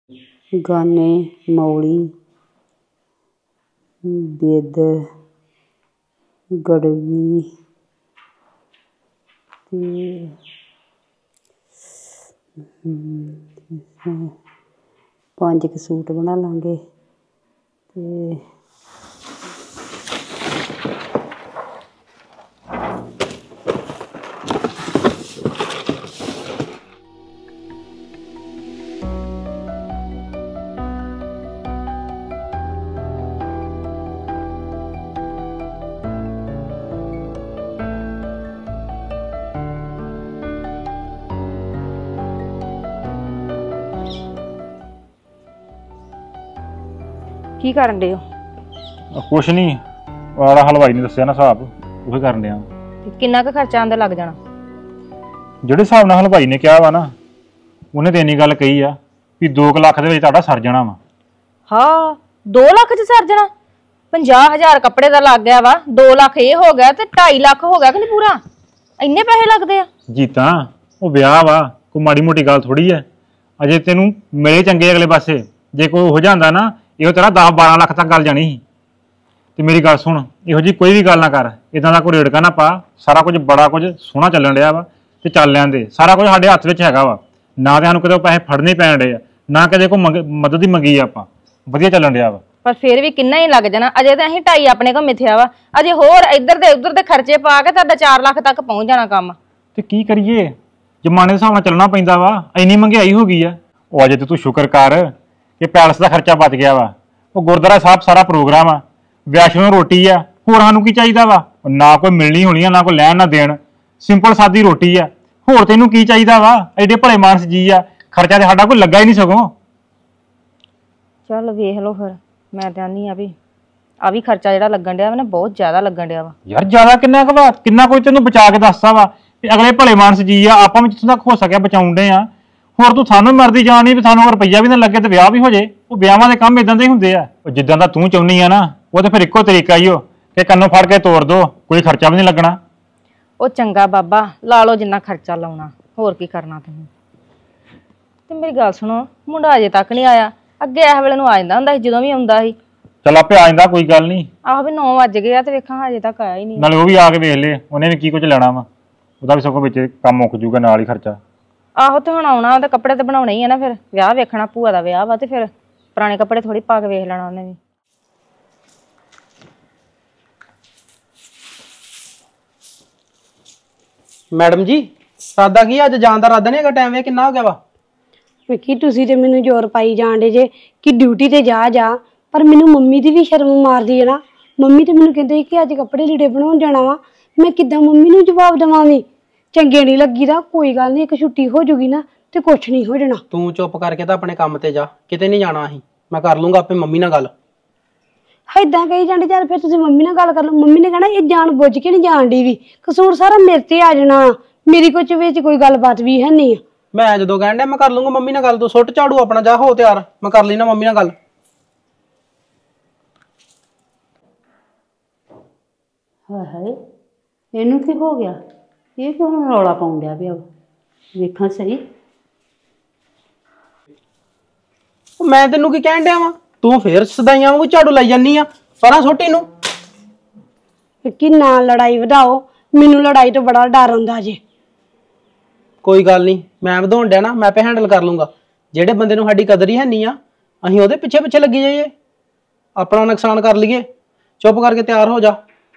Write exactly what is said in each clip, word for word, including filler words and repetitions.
गाने मौली बेद गड़वी पांच क सूट बना लांगे ते की करन दे हो? कुछ नहीं वाला हलवाई ने दस्सिया ना हिसाब उही करन दिया। किन्ना क खर्चा आंदा लग जाना? ਜਿਹੜੇ ਹਿਸਾਬ ਨਾਲ ਹਲਵਾਈ ਨੇ ਕਿਹਾ ਵਾ ਨਾ ਉਹਨੇ ਤੇ ਇੰਨੀ ਗੱਲ ਕਹੀ ਆ ਵੀ दो ਲੱਖ ਦੇ ਵਿੱਚ ਤੁਹਾਡਾ ਸਰ ਜਾਣਾ ਵਾ। ਹਾਂ दो ਲੱਖ ਚ ਸਰ ਜਾਣਾ? ਪੰਜਾਹ ਹਜ਼ਾਰ ਕੱਪੜੇ ਦਾ ਲੱਗ ਗਿਆ ਵਾ, दो ਲੱਖ ਇਹ ਹੋ ਗਿਆ ਤੇ ढाई ਲੱਖ ਹੋ ਗਿਆ ਕਿ ਨਹੀਂ ਪੂਰਾ? ਇੰਨੇ ਪੈਸੇ ਲੱਗਦੇ ਆ? ਜੀਤਾ ਉਹ ਵਿਆਹ ਵਾ ਕੋਈ ਮਾੜੀ ਮੋਟੀ ਗੱਲ ਥੋੜੀ ਐ। ਅਜੇ ਤੈਨੂੰ ਮਿਲੇ ਚੰਗੇ ਅਗਲੇ ਪਾਸੇ, ਜੇ ਕੋਈ ਹੋ ਜਾਂਦਾ ਨਾ ਇਹੋ ਤੇਰਾ दस बारह ਲੱਖ ਤੱਕ ਗੱਲ ਜਾਣੀ ਸੀ। ਤੇ ਮੇਰੀ ਗੱਲ ਸੁਣ, ਇਹੋ ਜੀ ਕੋਈ ਵੀ ਗੱਲ ਨਾ ਕਰ, ਇਦਾਂ ਦਾ ਕੋਈ ਰੇੜਕਾ ਨਾ ਪਾ। ਸਾਰਾ ਕੁਝ ਬੜਾ ਕੁਝ ਸੋਹਣਾ ਚੱਲਣ ਡਿਆ ਵਾ ਤੇ ਚੱਲ ਲੈਂਦੇ, ਸਾਰਾ ਕੁਝ ਸਾਡੇ ਹੱਥ ਵਿੱਚ ਹੈਗਾ ਵਾ। ਨਾ ਤੇ ਸਾਨੂੰ ਕਦੇ ਪੈਸੇ ਫੜਨੇ ਪੈਣ ਡੇ ਆ, ਨਾ ਕਦੇ ਕੋਈ ਮਦਦ ਹੀ ਮੰਗੀ ਆ, ਆਪਾਂ ਵਧੀਆ ਚੱਲਣ ਡਿਆ ਵਾ। ਪਰ ਫਿਰ ਵੀ ਕਿੰਨਾ ਹੀ ਲੱਗ ਜਾਣਾ? ਅਜੇ ਤਾਂ ਅਸੀਂ ਢਾਈ ਆਪਣੇ ਕੋਲ ਮਿਥਿਆ ਵਾ, ਅਜੇ ਹੋਰ ਇੱਧਰ ਦੇ ਉੱਧਰ ਦੇ ਖਰਚੇ ਪਾ ਕੇ ਤੁਹਾਡਾ चार ਲੱਖ ਤੱਕ ਪਹੁੰਚ ਜਾਣਾ ਕੰਮ। ਤੇ ਕੀ ਕਰੀਏ, ਜ਼ਮਾਨੇ ਦੇ ਹਿਸਾਬ ਨਾਲ ਚੱਲਣਾ ਪੈਂਦਾ ਵਾ। ਇੰਨੀ ਮਹਿੰਗਾਈ ਹੋ ਗਈ ਆ। ਉਹ ਅਜੇ ਤੇ ਤੂੰ ਸ਼ੁਕਰ ਕਰ ਕਿ ਪੈਲਸ ਦਾ ਖਰਚਾ ਬਚ ਗਿਆ ਵਾ। ਉਹ ਗੁਰਦੁਆਰਾ ਸਾਹਿਬ ਸਾਰਾ ਪ੍ਰੋਗਰਾਮ ਆ, ਵੈਸ਼ਨੋ ਰੋਟੀ ਆ, ਹੋਰ ਸਾਨੂੰ ਕੀ ਚਾਹੀਦਾ ਵਾ? ਨਾ ਕੋਈ ਮਿਲਣੀ ਹੋਣੀ ਆ, ਨਾ ਕੋਈ ਲੈਣ ਨਾ ਦੇਣ, ਸਿੰਪਲ ਸਾਦੀ ਰੋਟੀ ਆ। ਹੋਰ ਤੈਨੂੰ ਕੀ ਚਾਹੀਦਾ ਵਾ? ਐਡੇ ਭਲੇ ਮਾਨਸ ਜੀ ਆ, ਖਰਚਾ ਤੇ ਸਾਡਾ ਕੋਈ ਲੱਗਾ ਹੀ ਨਹੀਂ ਸਗੋਂ। ਚੱਲ ਵੇਖ ਲਓ ਫਿਰ, ਮੈਂ ਤਾਂ ਆਨੀ ਆ ਵੀ ਆ ਵੀ ਖਰਚਾ ਜਿਹੜਾ ਲੱਗਣ ਡਿਆ ਵਾ ਨਾ ਬਹੁਤ ਜ਼ਿਆਦਾ ਲੱਗਣ ਡਿਆ ਵਾ। ਯਾਰ ਜ਼ਿਆਦਾ ਕਿੰਨਾ ਕੁ ਵਾ? ਕਿੰਨਾ ਕੋਈ ਤੈਨੂੰ ਬਚਾ ਕੇ ਦੱਸਦਾ ਵਾ ਵੀ ਅਗਲੇ ਭਲੇ ਮਾਨਸ ਜੀ ਆ, ਆਪਾਂ ਵੀ ਜਿੱਥੋਂ ਤੱਕ ਹੋ ਸਕਿਆ ਬਚਾਉਣ ਡੇ ਆ। ਹੋਰ ਤੂੰ ਸਾਨੂੰ ਮਰਦੀ ਜਾਣੀ ਵੀ ਸਾਨੂੰ ਰੁਪਈਆ ਵੀ ਨਾ ਲੱਗੇ ਤੇ ਵਿਆਹ ਵੀ ਹੋ ਜੇ। ਉਹ ਵਿਆਹਾਂ ਦੇ ਕੰਮ ਇਦਾਂ ਦੇ ਹੀ ਹੁੰਦੇ ਆ। ਜਿੱਦਾਂ ਦਾ ਤੂੰ ਚਾਹੁੰਦੀ ਆ ਨਾ ਉਹ ਤੇ ਫਿਰ ਇੱਕੋ ਤਰੀਕਾ ਹੀ ਹੋ ਕਿ ਕੰਨੋਂ ਫੜ ਕੇ ਤੋੜ ਦੋ, ਕੋਈ ਖਰਚਾ ਵੀ ਨਹੀਂ ਲੱਗਣਾ। ਉਹ ਚੰਗਾ ਬਾਬਾ, ਲਾ ਲਓ ਜਿੰਨਾ ਖਰਚਾ ਲਾਉਣਾ, ਹੋਰ ਕੀ ਕਰਨਾ ਤੁਸੀਂ। ਤੇ ਮੇਰੀ ਗੱਲ ਸੁਣੋ, ਮੁੰਡਾ ਅਜੇ ਤੱਕ ਨਹੀਂ ਆਇਆ। ਅੱਗੇ ਇਸ ਵੇਲੇ ਨੂੰ ਆ ਜਾਂਦਾ ਹੁੰਦਾ ਸੀ ਜਦੋਂ ਵੀ ਆਉਂਦਾ ਸੀ। ਚੱਲ ਆਪੇ ਆ ਜਾਂਦਾ, ਕੋਈ ਗੱਲ ਨਹੀਂ। ਆਹੋ ਵੀ ਨੌ ਵੱਜ ਗਏ ਆ ਤੇ ਵੇਖਾਂ ਅਜੇ ਤੱਕ ਆਇਆ ਹੀ ਨਹੀਂ। ਨਾਲੇ ਉਹ ਵੀ ਆ ਕੇ ਵੇਖ ਲੇ, ਉਹਨੇ ਵੀ ਕੀ ਕੁਝ ਲੈਣਾ ਵਾ, ਉਹਦਾ ਵੀ ਸਗੋਂ ਵਿੱਚ ਕੰਮ ਮੁੱਕ ਜੂਗਾ ਨਾਲ ਹੀ ਖਰਚਾ। ਆਹੋ ਤੇ ਹੁਣ ਆਉਣਾ ਉਹਦੇ ਕੱਪੜੇ ਤੇ ਬਣਾਉਣੇ ਹੀ ਆ ਨਾ, ਫਿਰ ਵਿਆਹ ਵੇਖਣਾ, ਭੂਆ ਦਾ ਵਿਆਹ ਵਾ ਤੇ ਫਿਰ ਪੁਰਾਣੇ ਕੱਪੜੇ ਥੋੜੀ ਪਾ ਕੇ ਵੇਖ ਲੈਣਾ ਉਹਨੇ ਵੀ। मैडम जी सादा की अज जान दा इरादा नहीं है? टाइम वे कितना हो गया वा? ਵੇਖੀ ਤੁਸੀਂ ਤੇ ਮੈਨੂੰ ਜ਼ੋਰ ਪਾਈ ਜਾਣਦੇ ਜੇ ਕਿ ਡਿਊਟੀ ਤੇ ਜਾ ਜਾ, ਪਰ ਮੈਨੂੰ ਮੰਮੀ ਦੀ ਵੀ ਸ਼ਰਮ ਮਾਰਦੀ ਹੈ ਨਾ। ਮੰਮੀ ਤੇ ਮੈਨੂੰ ਕਹਿੰਦੇ ਕਿ ਅੱਜ ਕੱਪੜੇ ਲੀੜੇ ਬਣਾਉਣ ਜਾਣਾ ਵਾ, ਮੈਂ ਕਿੱਦਾਂ ਮੰਮੀ ਨੂੰ ਜਵਾਬ ਦੇਵਾਂ? ਵੀ ਚੰਗੇ ਨਹੀਂ ਲੱਗੀਦਾ। ਕੋਈ ਗੱਲ ਨਹੀਂ, ਇੱਕ ਛੁੱਟੀ ਹੋ ਜੂਗੀ ਨਾ ਤੇ ਕੁਛ ਨਹੀਂ ਹੋ ਜਾਣਾ। ਤੂੰ ਚੁੱਪ ਕਰਕੇ ਤਾਂ ਆਪਣੇ ਕੰਮ ਤੇ ਜਾ, ਕਿਤੇ ਨਹੀਂ ਜਾਣਾ। ਅਸੀਂ ਮੈਂ ਕਰ ਲੂੰਗਾ ਆਪੇ ਮੰਮੀ ਨਾਲ ਗੱਲ। ਏਦਾਂ ਕਹੀ ਜਾਂਦੇ, ਚੱਲ ਫਿਰ ਤੁਸੀਂ ਮੰਮੀ ਨਾਲ ਗੱਲ ਕਰ ਲਓ। ਮੰਮੀ ਨੇ ਕਹਿਣਾ ਇਹ ਜਾਣ ਬੁੱਝ ਕੇ ਨਹੀਂ ਜਾਣ ਦੀ, ਵੀ ਕਸੂਰ ਸਾਰਾ ਮੇਰੇ ਤੇ ਆ ਜਾਣਾ। ਮੇਰੀ ਕੁਝ ਵਿੱਚ ਕੋਈ ਗੱਲਬਾਤ ਵੀ ਹੈ ਨਹੀਂ। ਮੈਂ ਜਦੋਂ ਕਹਿਣ ਡਿਆ ਮੈਂ ਕਰ ਲੂੰਗਾ ਮੰਮੀ ਨਾਲ ਗੱਲ। ਤੂੰ ਸੁੱਟ ਝਾੜੂ ਆਪਣਾ, ਜਾ ਹੋ ਤਿਆਰ, ਮੈਂ ਕਰ ਲੈਣਾ ਮੰਮੀ ਨਾਲ ਗੱਲ। ਹਾਏ ਹਾਏ, ਇਹਨੂੰ ਕੀ ਹੋ ਗਿਆ? ਇਹ ਕਿਉਂ ਹੁਣ ਰੌਲਾ ਪਾਉਣ ਡਿਆ ਪਿਆ? ਵੇਖਾਂ ਸਹੀ। ਮੈਂ ਤੈਨੂੰ ਕੀ ਕਹਿਣ ਡਿਆ ਵਾ? ਤੂੰ ਫੇਰ ਸਦਾਈਆਂ ਵਾਂਗੂ ਝਾੜੂ ਲਾਈ ਜਾਨੀ ਆ। ਪਰਾਂ ਸੁੱਟ ਇਹਨੂੰ। ਕਿ ਨਾ ਲੜਾਈ ਵਧਾਓ, ਮੈਨੂੰ ਲੜਾਈ ਤੋਂ ਬੜਾ ਡਰ ਹੁੰਦਾ ਜੇ। ਕੋਈ ਗੱਲ ਨਹੀਂ, ਮੈਂ ਵਧਾਉਣ ਡਿਆ ਨਾ, ਮੈਂ ਆਪੇ ਹੈਂਡਲ ਕਰ ਲੂੰਗਾ। ਜਿਹੜੇ ਬੰਦੇ ਨੂੰ ਸਾਡੀ ਕਦਰ ਹੀ ਹੈ ਨਹੀਂ ਆ, ਅਸੀਂ ਉਹਦੇ ਪਿੱਛੇ ਪਿੱਛੇ ਲੱਗੀ ਜਾਈਏ, ਆਪਣਾ ਨੁਕਸਾਨ ਕਰ ਲਈਏ? ਚੁੱਪ ਕਰਕੇ ਤਿਆਰ ਹੋ ਜਾ।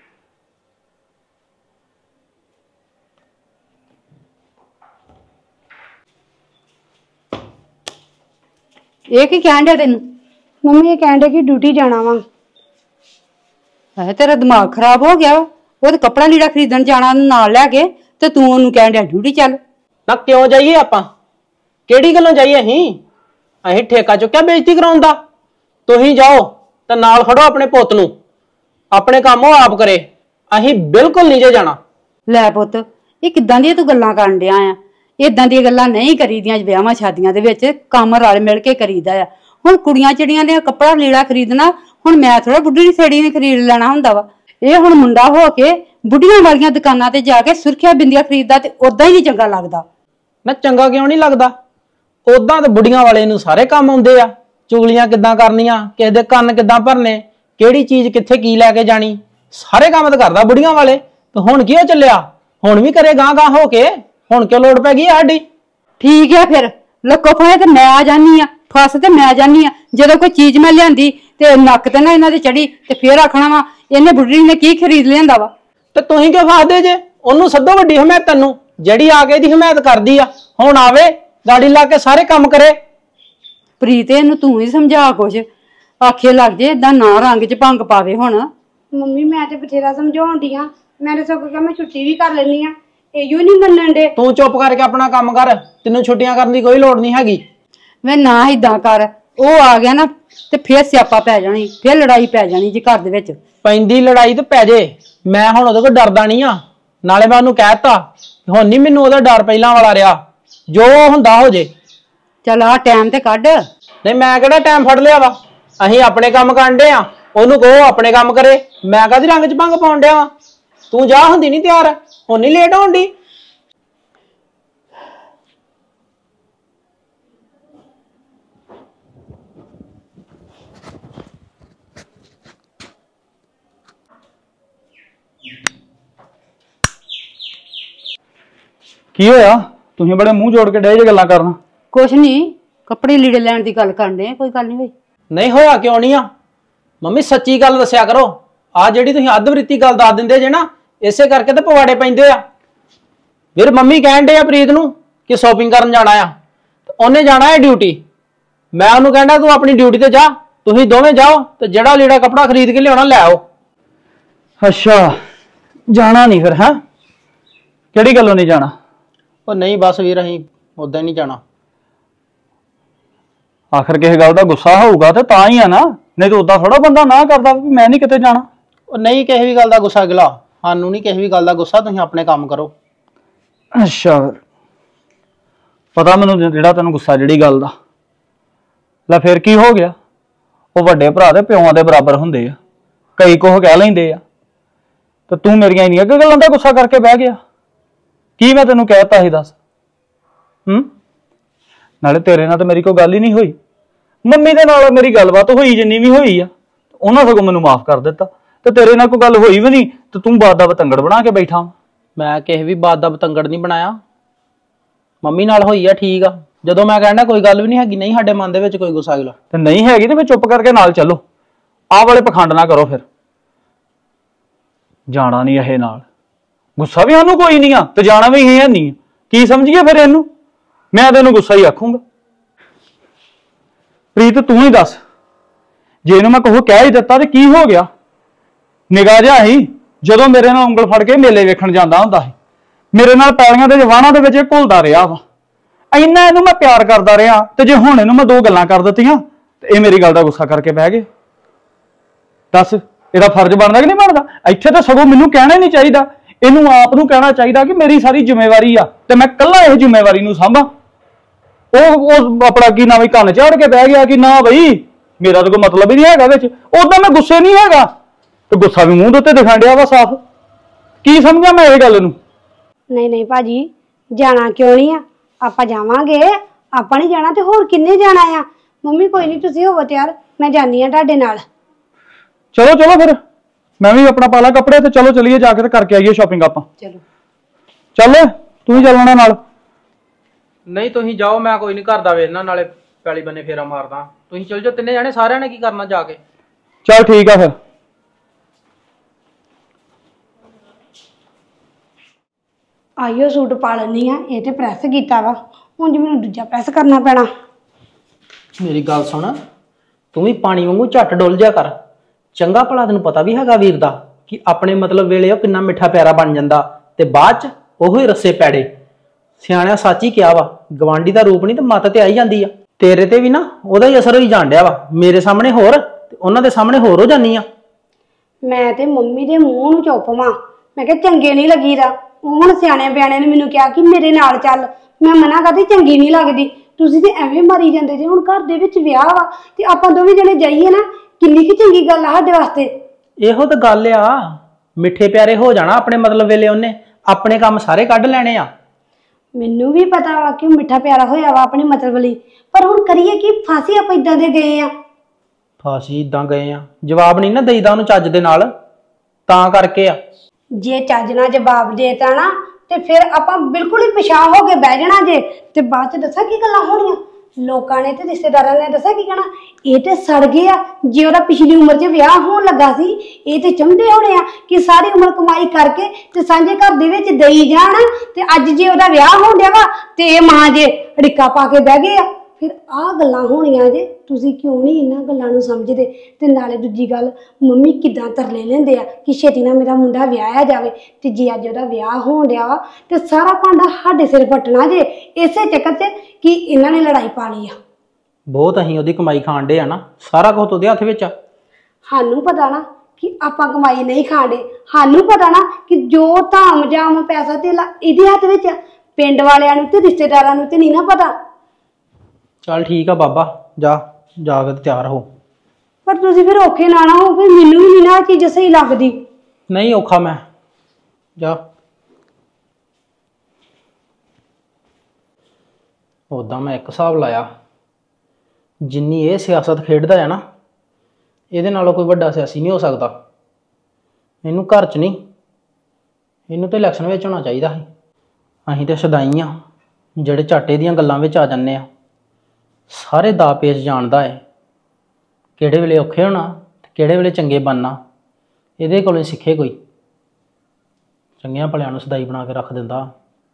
ਇਹ ਕੀ ਕਹਿਣ ਡਿਆ ਤੈਨੂੰ? ਮੰਮੀ ਇਹ ਕਹਿਣ ਡਿਆ ਕਿ ਡਿਊਟੀ ਜਾਣਾ ਵਾ। ਹੈ ਤੇਰਾ ਦਿਮਾਗ ਖਰਾਬ ਹੋ ਗਿਆ? ਉਹ ਤੇ ਕੱਪੜਾ ਲੀੜਾ ਖਰੀਦਣ ਜਾਣਾ ਨਾਲ ਲੈ ਕੇ, ਤੇ ਤੂੰ ਉਹਨੂੰ ਕਹਿਣ ਡਿਆ ਡਿਊਟੀ ਚੱਲ। ਨਾ ਕਿਉਂ ਜਾਈਏ ਆਪਾਂ? ਕਿਹੜੀ ਗੱਲੋਂ ਜਾਈਏ? ਅਸੀਂ ਅਸੀਂ ਠੇਕਾ ਚੁੱਕਿਆ ਬੇਇੱਜ਼ਤੀ ਕਰਾਉਣ ਦਾ? ਤੁਸੀਂ ਜਾਓ ਤੇ ਨਾਲ ਖੜੋ ਆਪਣੇ ਪੁੱਤ ਨੂੰ, ਆਪਣੇ ਕੰਮ ਉਹ ਆਪ ਕਰੇ। ਅਸੀਂ ਬਿਲਕੁਲ ਨਹੀਂ ਜੇ ਜਾਣਾ। ਲੈ ਪੁੱਤ, ਇਹ ਕਿੱਦਾਂ ਦੀਆਂ ਤੂੰ ਗੱਲਾਂ ਕਰਨ ਡਿਆ ਆ? ਇਦਾਂ ਦੀਆਂ ਗੱਲਾਂ ਨਹੀਂ ਕਰੀਦੀਆਂ ਵਿਆਹਾਂ ਸ਼ਾਦੀਆਂ ਦੇ ਵਿੱਚ, ਕੰਮ ਰਲ ਮਿਲ ਕੇ ਕਰੀਦਾ ਆ। ਹੁਣ ਕੁੜੀਆਂ ਚਿੜੀਆਂ ਦੇ ਕੱਪੜਾ ਲੀੜਾ ਖਰੀਦਣਾ, ਹੁਣ ਮੈਂ ਥੋੜਾ ਬੁੱਢੀ ਦੀ ਸੇੜੀ ਨੇ ਖਰੀਦ ਲੈਣਾ ਹੁੰਦਾ ਵਾ। ਇਹ ਹੁਣ ਮੁੰਡਾ ਹੋ ਕੇ ਬੁੱਢੀਆਂ ਵਾਲੀਆਂ ਦੁਕਾਨਾਂ ਤੇ ਜਾ ਕੇ ਸੁਰਖੀਆਂ ਬਿੰਦੀਆਂ ਖਰੀਦਦਾ ਤੇ ਉਦਾਂ ਹੀ ਨਹੀਂ ਚੰਗਾ ਲੱਗਦਾ। ਨਾ ਚੰਗਾ ਕਿਉਂ ਨਹੀਂ ਲੱਗਦਾ? ਉਦਾਂ ਤੇ ਬੁੱਢੀਆਂ ਵਾਲੇ ਨੂੰ ਸਾਰੇ ਕੰਮ ਆਉਂਦੇ ਆ। ਚੁਗਲੀਆਂ ਕਿੱਦਾਂ ਕਰਨੀਆਂ, ਕਿਸੇ ਦੇ ਕੰਨ ਕਿੱਦਾਂ ਭਰਨੇ, ਕਿਹੜੀ ਚੀਜ਼ ਕਿੱਥੇ ਕੀ ਲੈ ਕੇ ਜਾਣੀ, ਸਾਰੇ ਕੰਮ ਤਾਂ ਕਰਦਾ ਬੁੱਢੀਆਂ ਵਾਲੇ। ਤੇ ਹੁਣ ਕੀ ਹੋ ਚੱਲਿਆ, ਹੁਣ ਵੀ ਕਰੇ ਗਾਂ ਗਾਂ ਹੋ ਕੇ, ਹੁਣ ਕਿਉਂ ਲੋੜ ਪੈ ਗਈ ਸਾਡੀ? ਠੀਕ ਆ ਫਿਰ, ਲੱਕੋ ਫਾਏ ਤੇ ਮੈਂ ਆ ਜਾਨੀ ਆ, ਫਸ ਤੇ ਮੈਂ ਜਾਨੀ ਆ। ਜਦੋਂ ਕੋਈ ਚੀਜ਼ ਮੈਂ ਲਿਆਂਦੀ ਤੇ ਨੱਕ ਤੇ ਨਾ ਇਹਨਾਂ ਦੇ ਚੜੀ ਤੇ ਫੇਰ ਆਖਣਾ ਵਾ ਇਹਨੇ ਬੁੱਢੀ ਨੇ ਕੀ ਖਰੀਦ ਲਿਆਂਦਾ ਵਾ। ਤੇ ਤੁਸੀਂ ਕਿਉਂ ਫਸਦੇ ਜੇ? ਉਹਨੂੰ ਸੱਦੋ ਵੱਡੀ ਹਮਾਇਤ ਤੈਨੂੰ, ਜਿਹੜੀ ਆ ਕੇ ਇਹਦੀ ਹਮਾਇਤ ਕਰਦੀ ਆ। ਹੁਣ ਆਵੇ ਗਾੜੀ ਲਾ ਕੇ ਸਾਰੇ ਕੰਮ ਕਰੇ। ਪ੍ਰੀਤ ਇਹਨੂੰ ਤੂੰ ਹੀ ਸਮਝਾ ਕੁਛ, ਆਖੇ ਲੱਗ ਜੇ ਏਦਾਂ ਨਾ ਰੰਗ 'ਚ ਭੰਗ ਪਾਵੇ। ਹੁਣ ਮੰਮੀ ਮੈਂ ਤੇ ਬਥੇਰਾ ਸਮਝਾਉਣ ਡਈ ਆ, ਮੈਂ ਤੇ ਸਗੋਂ ਕਿਹਾ ਮੈਂ ਛੁੱਟੀ ਵੀ ਕਰ ਲੈਣੀ ਆ, ਇਹੋ ਨਹੀਂ ਮੰਨਣ ਦੇ। ਤੂੰ ਚੁੱਪ ਕਰਕੇ ਆਪਣਾ ਕੰਮ ਕਰ, ਤੈਨੂੰ ਛੁੱਟੀਆਂ ਕਰਨ ਦੀ ਕੋਈ ਲੋੜ ਨਹੀਂ ਹੈਗੀ। ਮੈਂ ਨਾ ਏਦਾਂ ਕਰ, ਉਹ ਆ ਗਿਆ ਨਾ ਤੇ ਫੇਰ ਸਿਆਪਾ ਪੈ ਜਾਣੀ, ਫੇਰ ਲੜਾਈ ਪੈ ਜਾਣੀ ਜੀ ਘਰ ਦੇ ਵਿੱਚ। ਪੈਂਦੀ ਲੜਾਈ ਤੇ ਪੈ ਜੇ, ਮੈਂ ਹੁਣ ਉਹਦੇ ਕੋਲ ਡਰਦਾ ਨਹੀਂ ਆ। ਨਾਲੇ ਮੈਂ ਉਹਨੂੰ ਕਹਿਤਾ ਹੁਣ ਨਹੀਂ ਮੈਨੂੰ ਉਹਦਾ ਡਰ ਪਹਿਲਾਂ ਵਾਲਾ ਰਿਹਾ, ਜੋ ਹੁੰਦਾ ਹੋ ਜੇ। ਚੱਲ ਆ ਟਾਈਮ ਤੇ ਕੱਢ। ਨਹੀਂ ਮੈਂ ਕਿਹੜਾ ਟਾਈਮ ਫੜ ਲਿਆ ਵਾ, ਅਸੀਂ ਆਪਣੇ ਕੰਮ ਕਰਦੇ ਆ, ਉਹਨੂੰ ਕਹੋ ਆਪਣੇ ਕੰਮ ਕਰੇ। ਮੈਂ ਕਾਹਦੀ ਰੰਗ 'ਚ ਭੰਗ ਪਾਉਣ ਡਿਆ ਵਾ? ਤੂੰ ਜਾ, ਹੁੰਦੀ ਨਹੀਂ ਤਿਆਰ, ਹੁਣ ਨਹੀਂ ਲੇਟ ਹੋਣ ਦੀ। ਕੀ ਹੋਇਆ? ਤੁਸੀਂ ਬੜੇ ਮੂੰਹ ਜੋੜ ਕੇ ਡੇ ਜੇ ਗੱਲਾਂ ਕਰਨ। ਕੁਛ ਨਹੀਂ, ਕੱਪੜੇ ਲੀੜੇ ਲੈਣ ਦੀ ਗੱਲ ਕਰਨ ਦੇ, ਕੋਈ ਗੱਲ ਨਹੀਂ ਹੋਈ। ਨਹੀਂ ਹੋਇਆ ਕਿਉਂ ਨਹੀਂ ਆ? ਮੰਮੀ ਸੱਚੀ ਗੱਲ ਦੱਸਿਆ ਕਰੋ। ਆ ਜਿਹੜੀ ਤੁਸੀਂ ਅੱਧਵ੍ਰਿਤੀ ਗੱਲ ਦੱਸ ਦਿੰਦੇ ਜੇ ਨਾ, ਇਸੇ ਕਰਕੇ ਤੇ ਪਵਾੜੇ ਪੈਂਦੇ ਆ। ਫਿਰ ਮੰਮੀ ਕਹਿਣ ਡੇ ਆ ਪ੍ਰੀਤ ਨੂੰ ਕਿ ਸ਼ਾਪਿੰਗ ਕਰਨ ਜਾਣਾ ਆ, ਉਹਨੇ ਜਾਣਾ ਹੈ ਡਿਊਟੀ। ਮੈਂ ਉਹਨੂੰ ਕਹਿੰਦਾ ਤੂੰ ਆਪਣੀ ਡਿਊਟੀ ਤੇ ਜਾ, ਤੁਸੀਂ ਦੋਵੇਂ ਜਾਓ ਤੇ ਜਿਹੜਾ ਲੀੜਾ ਕੱਪੜਾ ਖਰੀਦ ਕੇ ਲਿਆਉਣਾ ਲੈ ਆਓ। ਅੱਛਾ ਜਾਣਾ ਨਹੀਂ ਫਿਰ? ਹੈ ਕਿਹੜੀ ਗੱਲੋਂ ਨਹੀਂ ਜਾਣਾ? ਉਹ ਨਹੀਂ ਬਸ ਵੀਰ, ਅਸੀਂ ਉਦਾਂ ਹੀ ਨਹੀਂ ਜਾਣਾ। ਆਖਰ ਕਿਸੇ ਗੱਲ ਦਾ ਗੁੱਸਾ ਹੋਊਗਾ ਤੇ ਤਾਂ ਹੀ ਆ ਨਾ, ਨਹੀਂ ਤਾਂ ਉਦਾਂ ਥੋੜਾ ਬੰਦਾ ਨਾ ਕਰਦਾ ਵੀ ਮੈਂ ਨਹੀਂ ਕਿਤੇ ਜਾਣਾ। ਉਹ ਨਹੀਂ ਕਿਸੇ ਵੀ ਗੱਲ ਦਾ ਗੁੱਸਾ ਗਿਲਾ, ਸਾਨੂੰ ਨਹੀਂ ਕਿਸੇ ਵੀ ਗੱਲ ਦਾ ਗੁੱਸਾ, ਤੁਸੀਂ ਆਪਣੇ ਕੰਮ ਕਰੋ। ਅੱਛਾ ਪਤਾ ਮੈਨੂੰ ਜਿਹੜਾ ਤੈਨੂੰ ਗੁੱਸਾ ਜਿਹੜੀ ਗੱਲ ਦਾ। ਲੈ ਫਿਰ ਕੀ ਹੋ ਗਿਆ? ਉਹ ਵੱਡੇ ਭਰਾ ਦੇ ਪਿਓਾਂ ਦੇ ਬਰਾਬਰ ਹੁੰਦੇ ਆ, ਕਈ ਕੁਝ ਕਹਿ ਲੈਂਦੇ ਆ, ਤੇ ਤੂੰ ਮੇਰੀਆਂ ਇੰਨੀਆਂ ਕਿ ਗੱਲਾਂ ਦਾ ਗੁੱਸਾ ਕਰਕੇ ਬਹਿ ਗਿਆ। ਕੀ ਮੈਂ ਤੈਨੂੰ ਕਹਿਤਾ ਸੀ ਦੱਸ? ਹੂੰ ਨਾਲੇ ਤੇਰੇ ਨਾਲ ਤਾਂ ਮੇਰੀ ਕੋਈ ਗੱਲ ਹੀ ਨਹੀਂ ਹੋਈ, ਮੰਮੀ ਦੇ ਨਾਲ ਮੇਰੀ ਗੱਲਬਾਤ ਹੋਈ ਜਿੰਨੀ ਵੀ ਹੋਈ ਆ, ਉਹਨਾਂ ਸਗੋਂ ਮੈਨੂੰ ਮਾਫ ਕਰ ਦਿੱਤਾ, ਤੇ ਤੇਰੇ ਨਾਲ ਕੋਈ ਗੱਲ ਹੋਈ ਵੀ ਨਹੀਂ ਤੇ ਤੂੰ ਬਾਤ ਦਾ ਬਤੰਗੜ ਬਣਾ ਕੇ ਬੈਠਾ। ਮੈਂ ਕਿਸੇ ਵੀ ਬਾਤ ਦਾ ਬਤੰਗੜ ਨਹੀਂ ਬਣਾਇਆ, ਮੰਮੀ ਨਾਲ ਹੋਈ ਆ ਠੀਕ ਆ। ਜਦੋਂ ਮੈਂ ਕਹਿੰਦਾ ਕੋਈ ਗੱਲ ਵੀ ਨਹੀਂ ਹੈਗੀ, ਨਹੀਂ ਸਾਡੇ ਮਨ ਦੇ ਵਿੱਚ ਕੋਈ ਗੁੱਸਾ ਗਿਲਾ ਤੇ ਨਹੀਂ ਹੈਗੀ ਤੇ ਫਿਰ ਚੁੱਪ ਕਰਕੇ ਨਾਲ ਚੱਲੋ। ਆਹ ਵਾਲੇ ਪਖੰਡ ਨਾ ਕਰੋ, ਫਿਰ ਜਾਣਾ ਨਹੀਂ ਇਹ ਨਾਲ। ਗੁੱਸਾ ਵੀ ਸਾਨੂੰ ਕੋਈ ਨਹੀਂ ਆ ਤੇ ਜਾਣਾ ਵੀ ਇਹ ਨਹੀਂ, ਕੀ ਸਮਝੀਏ ਫਿਰ ਇਹਨੂੰ? ਮੈਂ ਤੈਨੂੰ ਗੁੱਸਾ ਹੀ ਆਖੂੰਗਾ। ਪ੍ਰੀਤ ਤੂੰ ਹੀ ਦੱਸ, ਜੇ ਇਹਨੂੰ ਮੈਂ ਕੋਹ ਕਹਿ ਹੀ ਦਿੱਤਾ ਤੇ ਕੀ ਹੋ ਗਿਆ? ਨਿਗਾਹ ਜਿਹਾ ਹੀ ਜਦੋਂ ਮੇਰੇ ਨਾਲ ਉਂਗਲ ਫੜ ਕੇ ਮੇਲੇ ਵੇਖਣ ਜਾਂਦਾ ਹੁੰਦਾ ਸੀ, ਮੇਰੇ ਨਾਲ ਪੈਲੀਆਂ ਦੇ ਜਵਾਨਾਂ ਦੇ ਵਿੱਚ ਘੁਲਦਾ ਰਿਹਾ ਵਾ, ਇੰਨਾ ਇਹਨੂੰ ਮੈਂ ਪਿਆਰ ਕਰਦਾ ਰਿਹਾ, ਤੇ ਜੇ ਹੁਣ ਇਹਨੂੰ ਮੈਂ ਦੋ ਗੱਲਾਂ ਕਰ ਦਿੱਤੀਆਂ ਤੇ ਇਹ ਮੇਰੀ ਗੱਲ ਦਾ ਗੁੱਸਾ ਕਰਕੇ ਬਹਿ ਗਏ। ਦੱਸ ਇਹਦਾ ਫਰਜ਼ ਬਣਦਾ ਕਿ ਨਹੀਂ ਬਣਦਾ? ਇੱਥੇ ਤਾਂ ਸਗੋਂ ਮੈਨੂੰ ਕਹਿਣਾ ਹੀ ਨਹੀਂ ਚਾਹੀਦਾ, ਇਹਨੂੰ ਆਪ ਨੂੰ ਕਹਿਣਾ ਚਾਹੀਦਾ ਕਿ ਮੇਰੀ ਸਾਰੀ ਜ਼ਿੰਮੇਵਾਰੀ ਆ ਤੇ ਮੈਂ ਇਕੱਲਾ ਇਹ ਜ਼ਿੰਮੇਵਾਰੀ ਨੂੰ ਸਾਂਭਾਂ। ਉਹ ਉਹ ਆਪਣਾ ਕੀ ਨਾ ਵੀ ਕੰਨ ਝਾੜ ਕੇ ਬਹਿ ਗਿਆ ਕਿ ਨਾ ਬਈ ਮੇਰਾ ਤਾਂ ਕੋਈ ਮਤਲਬ ਹੀ ਨਹੀਂ ਹੈਗਾ ਵਿੱਚ। ਉਦਾਂ ਮੈਂ ਗੁੱਸੇ ਨਹੀਂ ਹੈਗਾ ਤੇ ਗੁੱਸਾ ਵੀ ਮੂੰਹ ਦੇ ਉੱਤੇ ਦਿਖਾਣ ਡਿਆ ਵਾ ਸਾਫ਼। ਕੀ ਸਮਝਾਂ ਮੈਂ ਇਹ ਗੱਲ ਨੂੰ? ਨਹੀਂ ਨਹੀਂ ਭਾਜੀ, ਜਾਣਾ ਕਿਉਂ ਨਹੀਂ ਆ, ਆਪਾਂ ਜਾਵਾਂਗੇ। ਆਪਾਂ ਨਹੀਂ ਜਾਣਾ ਤੇ ਹੋਰ ਕਿੰਨੇ ਜਾਣਾ ਆ? ਮੰਮੀ ਕੋਈ ਨਹੀਂ, ਤੁਸੀਂ ਹੋਵੋ ਤਿਆਰ, ਮੈਂ ਜਾਨੀ ਆ ਤੁਹਾਡੇ ਨਾਲ। ਚਲੋ ਚਲੋ ਫਿਰ ਮੈਂ ਵੀ ਆਪਣਾ ਪਾਲਾ ਕੱਪੜੇ ਤੇ ਚਲੋ ਚਲੀਏ ਜਾ ਕੇ ਤੇ ਕਰਕੇ ਆਈਏ ਸ਼ਾਪਿੰਗ ਆਪਾਂ। ਚਲੋ ਚੱਲ ਤੂੰ ਹੀ ਚੱਲਣਾ ਨਾਲ। ਨਹੀਂ ਤੁਸੀਂ ਜਾਓ, ਮੈਂ ਕੋਈ ਨਹੀਂ ਕਰਦਾ ਵੇਖਣਾ, ਨਾਲੇ ਪੈਲੀ ਬੰਨੇ ਫੇਰਾ ਮਾਰਦਾ। ਤੁਸੀਂ ਚਲ ਜਾਓ ਤਿੰਨੇ ਜਾਣੇ, ਸਾਰਿਆਂ ਨੇ ਕੀ ਕਰਨਾ ਜਾ ਕੇ। ਚੱਲ ਠੀਕ ਆ ਫਿਰ। ਆਈਓ ਸੂਟ ਪਾ ਲੈਣੀ ਆ, ਇਹ ਤੇ ਪ੍ਰੈਸ ਕੀਤਾ ਵਾ, ਹੁਣ ਜੀ ਮੈਨੂੰ ਦੂਜਾ ਪ੍ਰੈਸ ਕਰਨਾ ਪੈਣਾ। ਮੇਰੀ ਗੱਲ ਸੁਣ, ਤੂੰ ਵੀ ਪਾਣੀ ਵਾਂਗੂ ਝੱਟ ਡੁੱਲ ਜਾ ਕਰ। ਚੰਗਾ ਭਲਾ ਤੈਨੂੰ ਪਤਾ ਵੀ ਹੈਗਾ ਵੀਰ ਦਾ ਕਿ ਆਪਣੇ ਮਤਲਬ ਵੇਲੇ ਉਹ ਕਿੰਨਾ ਮਿੱਠਾ ਪਿਆਰਾ ਬਣ ਜਾਂਦਾ, ਤੇ ਬਾਅਦ ਚ ਉਹੋ ਹੀ ਰੱਸੇ ਪੈੜੇ। ਸਿਆਣਿਆ ਸੱਚ ਹੀ ਕਿਹਾ ਵਾ, ਗਵਾਂਢੀ ਦਾ ਰੂਪ ਨਹੀਂ ਤੇ ਮੱਤ ਤੇ ਆਈ ਜਾਂਦੀ ਆ। ਤੇਰੇ ਤੇ ਵੀ ਨਾ ਉਹਦਾ ਹੀ ਅਸਰ ਹੋਈ ਜਾਣ ਡਿਆ ਵਾ, ਮੇਰੇ ਸਾਹਮਣੇ ਹੋਰ ਤੇ ਉਹਨਾਂ ਦੇ ਸਾਹਮਣੇ ਹੋਰ ਹੋ ਜਾਨੀ ਆ। ਮੈਂ ਤੇ ਮੰਮੀ ਦੇ ਮੂੰਹ ਨੂੰ ਚੁੱਪਵਾਂ, ਮੈਂ ਕਿਹਾ ਚੰਗੇ ਨਹੀਂ ਲੱਗੀਦਾ। ਉਹ ਹੁਣ ਸਿਆਣੇ ਬਿਆਣੇ ਨੇ ਮੈਨੂੰ ਕਿਹਾ ਕਿ ਮੇਰੇ ਨਾਲ ਚੱਲ, ਮੈਂ ਮਨਾ ਕਰਦੀ, ਚੰਗੀ ਨਹੀਂ ਲੱਗਦੀ। ਤੁਸੀਂ ਤੇ ਐਵੇਂ ਮਾਰੀ ਜਾਂਦੇ ਜੇ। ਹੁਣ ਘਰ ਦੇ ਵਿੱਚ ਵਿਆਹ ਵਾ ਤੇ ਆਪਾਂ ਦੋਵੇਂ ਜਣੇ ਜਾਈਏ ਨਾ, ਕਿੰਨੀ ਕੀ ਚੰਗੀ ਗੱਲ ਆ ਸਾਡੇ ਵਾਸਤੇ। ਇਹੋ ਤਾਂ ਗੱਲ ਆ, ਮਿੱਠੇ ਪਿਆਰੇ ਹੋ ਜਾਣਾ ਆਪਣੇ ਮਤਲਬ ਵੇਲੇ। ਉਹਨੇ ਆਪਣੇ ਕੰਮ ਸਾਰੇ ਕੱਢ ਲੈਣੇ ਆ। ਮੈਨੂੰ ਵੀ ਪਤਾ ਵਾ ਕਿ ਉਹ ਮਿੱਠਾ ਪਿਆਰਾ ਹੋਇਆ ਵਾ ਆਪਣੇ ਮਤਲਬ ਲਈ, ਪਰ ਹੁਣ ਕਰੀਏ ਕੀ? ਫਾਸੀ ਆਪਾਂ ਇਦਾਂ ਦੇ ਗਏ ਆ। ਫਾਸੀ ਇਦਾਂ ਗਏ ਆ, ਜਵਾਬ ਨਹੀਂ ਨਾ ਦੇਈਦਾ ਉਹਨੂੰ ਚੱਜ ਦੇ ਨਾਲ, ਤਾਂ ਕਰਕੇ ਆ। ਜੇ ਚੱਜ ਨਾਲ ਜਵਾਬ ਦੇਤਾ ਨਾ ਤੇ ਫਿਰ ਆਪਾਂ ਬਿਲਕੁਲ ਹੀ ਪਿਛਾਂ ਹੋ ਕੇ ਬਹਿ ਜਾਣਾ ਜੇ, ਤੇ ਬਾਅਦ ਚ ਦੱਸਾਂ ਕੀ ਗੱਲਾਂ ਹੋਣੀਆਂ। ਲੋਕਾਂ ਨੇ ਤੇ ਰਿਸ਼ਤੇਦਾਰਾਂ ਨੇ ਦੱਸਿਆ ਕੀ ਕਹਿਣਾ, ਇਹ ਤੇ ਸੜ ਗਏ ਆ। ਜੇ ਉਹਦਾ ਪਿਛਲੀ ਉਮਰ 'ਚ ਵਿਆਹ ਹੋਣ ਲੱਗਾ ਸੀ, ਇਹ ਤੇ ਚਾਹੁੰਦੇ ਹੋਣੇ ਆ ਕਿ ਸਾਰੀ ਉਮਰ ਕਮਾਈ ਕਰਕੇ ਤੇ ਸਾਂਝੇ ਘਰ ਦੇ ਵਿੱਚ ਦੇਈ ਜਾਣ, ਤੇ ਅੱਜ ਜੇ ਉਹਦਾ ਵਿਆਹ ਹੋਣ ਡਿਆ ਵਾ ਤੇ ਇਹ ਮਾਂ ਜੇ ਅੜਿੱਕਾ ਪਾ ਕੇ ਬਹਿ ਗਏ ਆ। ਫਿਰ ਆਹ ਗੱਲਾਂ ਹੋਣੀਆਂ ਜੇ, ਤੁਸੀਂ ਕਿਉਂ ਨਹੀਂ ਇਹਨਾਂ ਗੱਲਾਂ ਨੂੰ ਸਮਝਦੇ? ਤੇ ਨਾਲੇ ਦੂਜੀ ਗੱਲ, ਮੰਮੀ ਕਿੱਦਾਂ ਤਰਲੇ ਲੈਂਦੇ ਆ ਕਿ ਛੇਤੀ ਨਾਲ ਮੇਰਾ ਮੁੰਡਾ ਵਿਆਹਿਆ ਜਾਵੇ, ਤੇ ਜੇ ਅੱਜ ਉਹਦਾ ਵਿਆਹ ਹੋਣ ਡਿਆ ਵਾ ਤੇ ਸਾਰਾ ਭਾਂਡਾ ਸਾਡੇ ਸਿਰ ਫੱਟਣਾ ਜੇ, ਇਸੇ ਚੱਕਰ 'ਚ ਕਿ ਇਹਨਾਂ ਨੇ ਲੜਾਈ ਪਾ ਲਈ ਆ। ਬਹੁਤ ਅਸੀਂ ਉਹਦੀ ਕਮਾਈ ਖਾਣ ਡੇ ਆ ਨਾ, ਸਾਰਾ ਕੁਝ ਉਹਦੇ ਹੱਥ ਵਿੱਚ ਆ। ਸਾਨੂੰ ਪਤਾ ਨਾ ਕਿ ਆਪਾਂ ਕਮਾਈ ਨਹੀਂ ਖਾਂਦੇ, ਸਾਨੂੰ ਪਤਾ ਨਾ ਕਿ ਜੋ ਧਾਮ ਜਾਮ ਪੈਸਾ ਧੇਲਾ ਇਹਦੇ ਹੱਥ ਵਿੱਚ ਆ। ਪਿੰਡ ਵਾਲਿਆਂ ਨੂੰ ਤੇ ਰਿਸ਼ਤੇਦਾਰਾਂ ਨੂੰ ਤੇ ਨਹੀਂ ਨਾ ਪਤਾ। ਚੱਲ ਠੀਕ ਆ ਬਾਬਾ, ਜਾ ਜਾ ਕੇ ਤਿਆਰ ਹੋ। ਪਰ ਤੁਸੀਂ ਫਿਰ ਔਖੇ ਨਾ ਨਾ ਹੋ, ਫਿਰ ਮੈਨੂੰ ਵੀ ਨਹੀਂ ਨਾ ਇਹ ਚੀਜ਼ ਸਹੀ ਲੱਗਦੀ। ਨਹੀਂ ਔਖਾ ਮੈਂ, ਜਾ। ਉਦਾਂ ਮੈਂ ਇੱਕ ਹਿਸਾਬ ਲਾਇਆ, ਜਿੰਨੀ ਇਹ ਸਿਆਸਤ ਖੇਡਦਾ ਹੈ ਨਾ, ਇਹਦੇ ਨਾਲੋਂ ਕੋਈ ਵੱਡਾ ਸਿਆਸੀ ਨਹੀਂ ਹੋ ਸਕਦਾ। ਇਹਨੂੰ ਘਰ 'ਚ ਨਹੀਂ, ਇਹਨੂੰ ਤਾਂ ਇਲੈਕਸ਼ਨ ਵਿੱਚ ਹੋਣਾ ਚਾਹੀਦਾ ਸੀ। ਅਸੀਂ ਤਾਂ ਸ਼ਦਾਈ ਆ ਜਿਹੜੇ ਝਾਟੇ ਦੀਆਂ ਗੱਲਾਂ ਵਿੱਚ ਆ ਜਾਂਦੇ ਆ। ਸਾਰੇ ਦਾ ਪੇਚ ਜਾਣਦਾ ਹੈ, ਕਿਹੜੇ ਵੇਲੇ ਔਖੇ ਹੋਣਾ ਤੇ ਕਿਹੜੇ ਵੇਲੇ ਚੰਗੇ ਬਣਨਾ, ਇਹਦੇ ਕੋਲੋਂ ਸਿੱਖੇ ਕੋਈ। ਚੰਗਿਆਂ ਭਲਿਆਂ ਨੂੰ ਸਦਾਈ ਬਣਾ ਕੇ ਰੱਖ ਦਿੰਦਾ।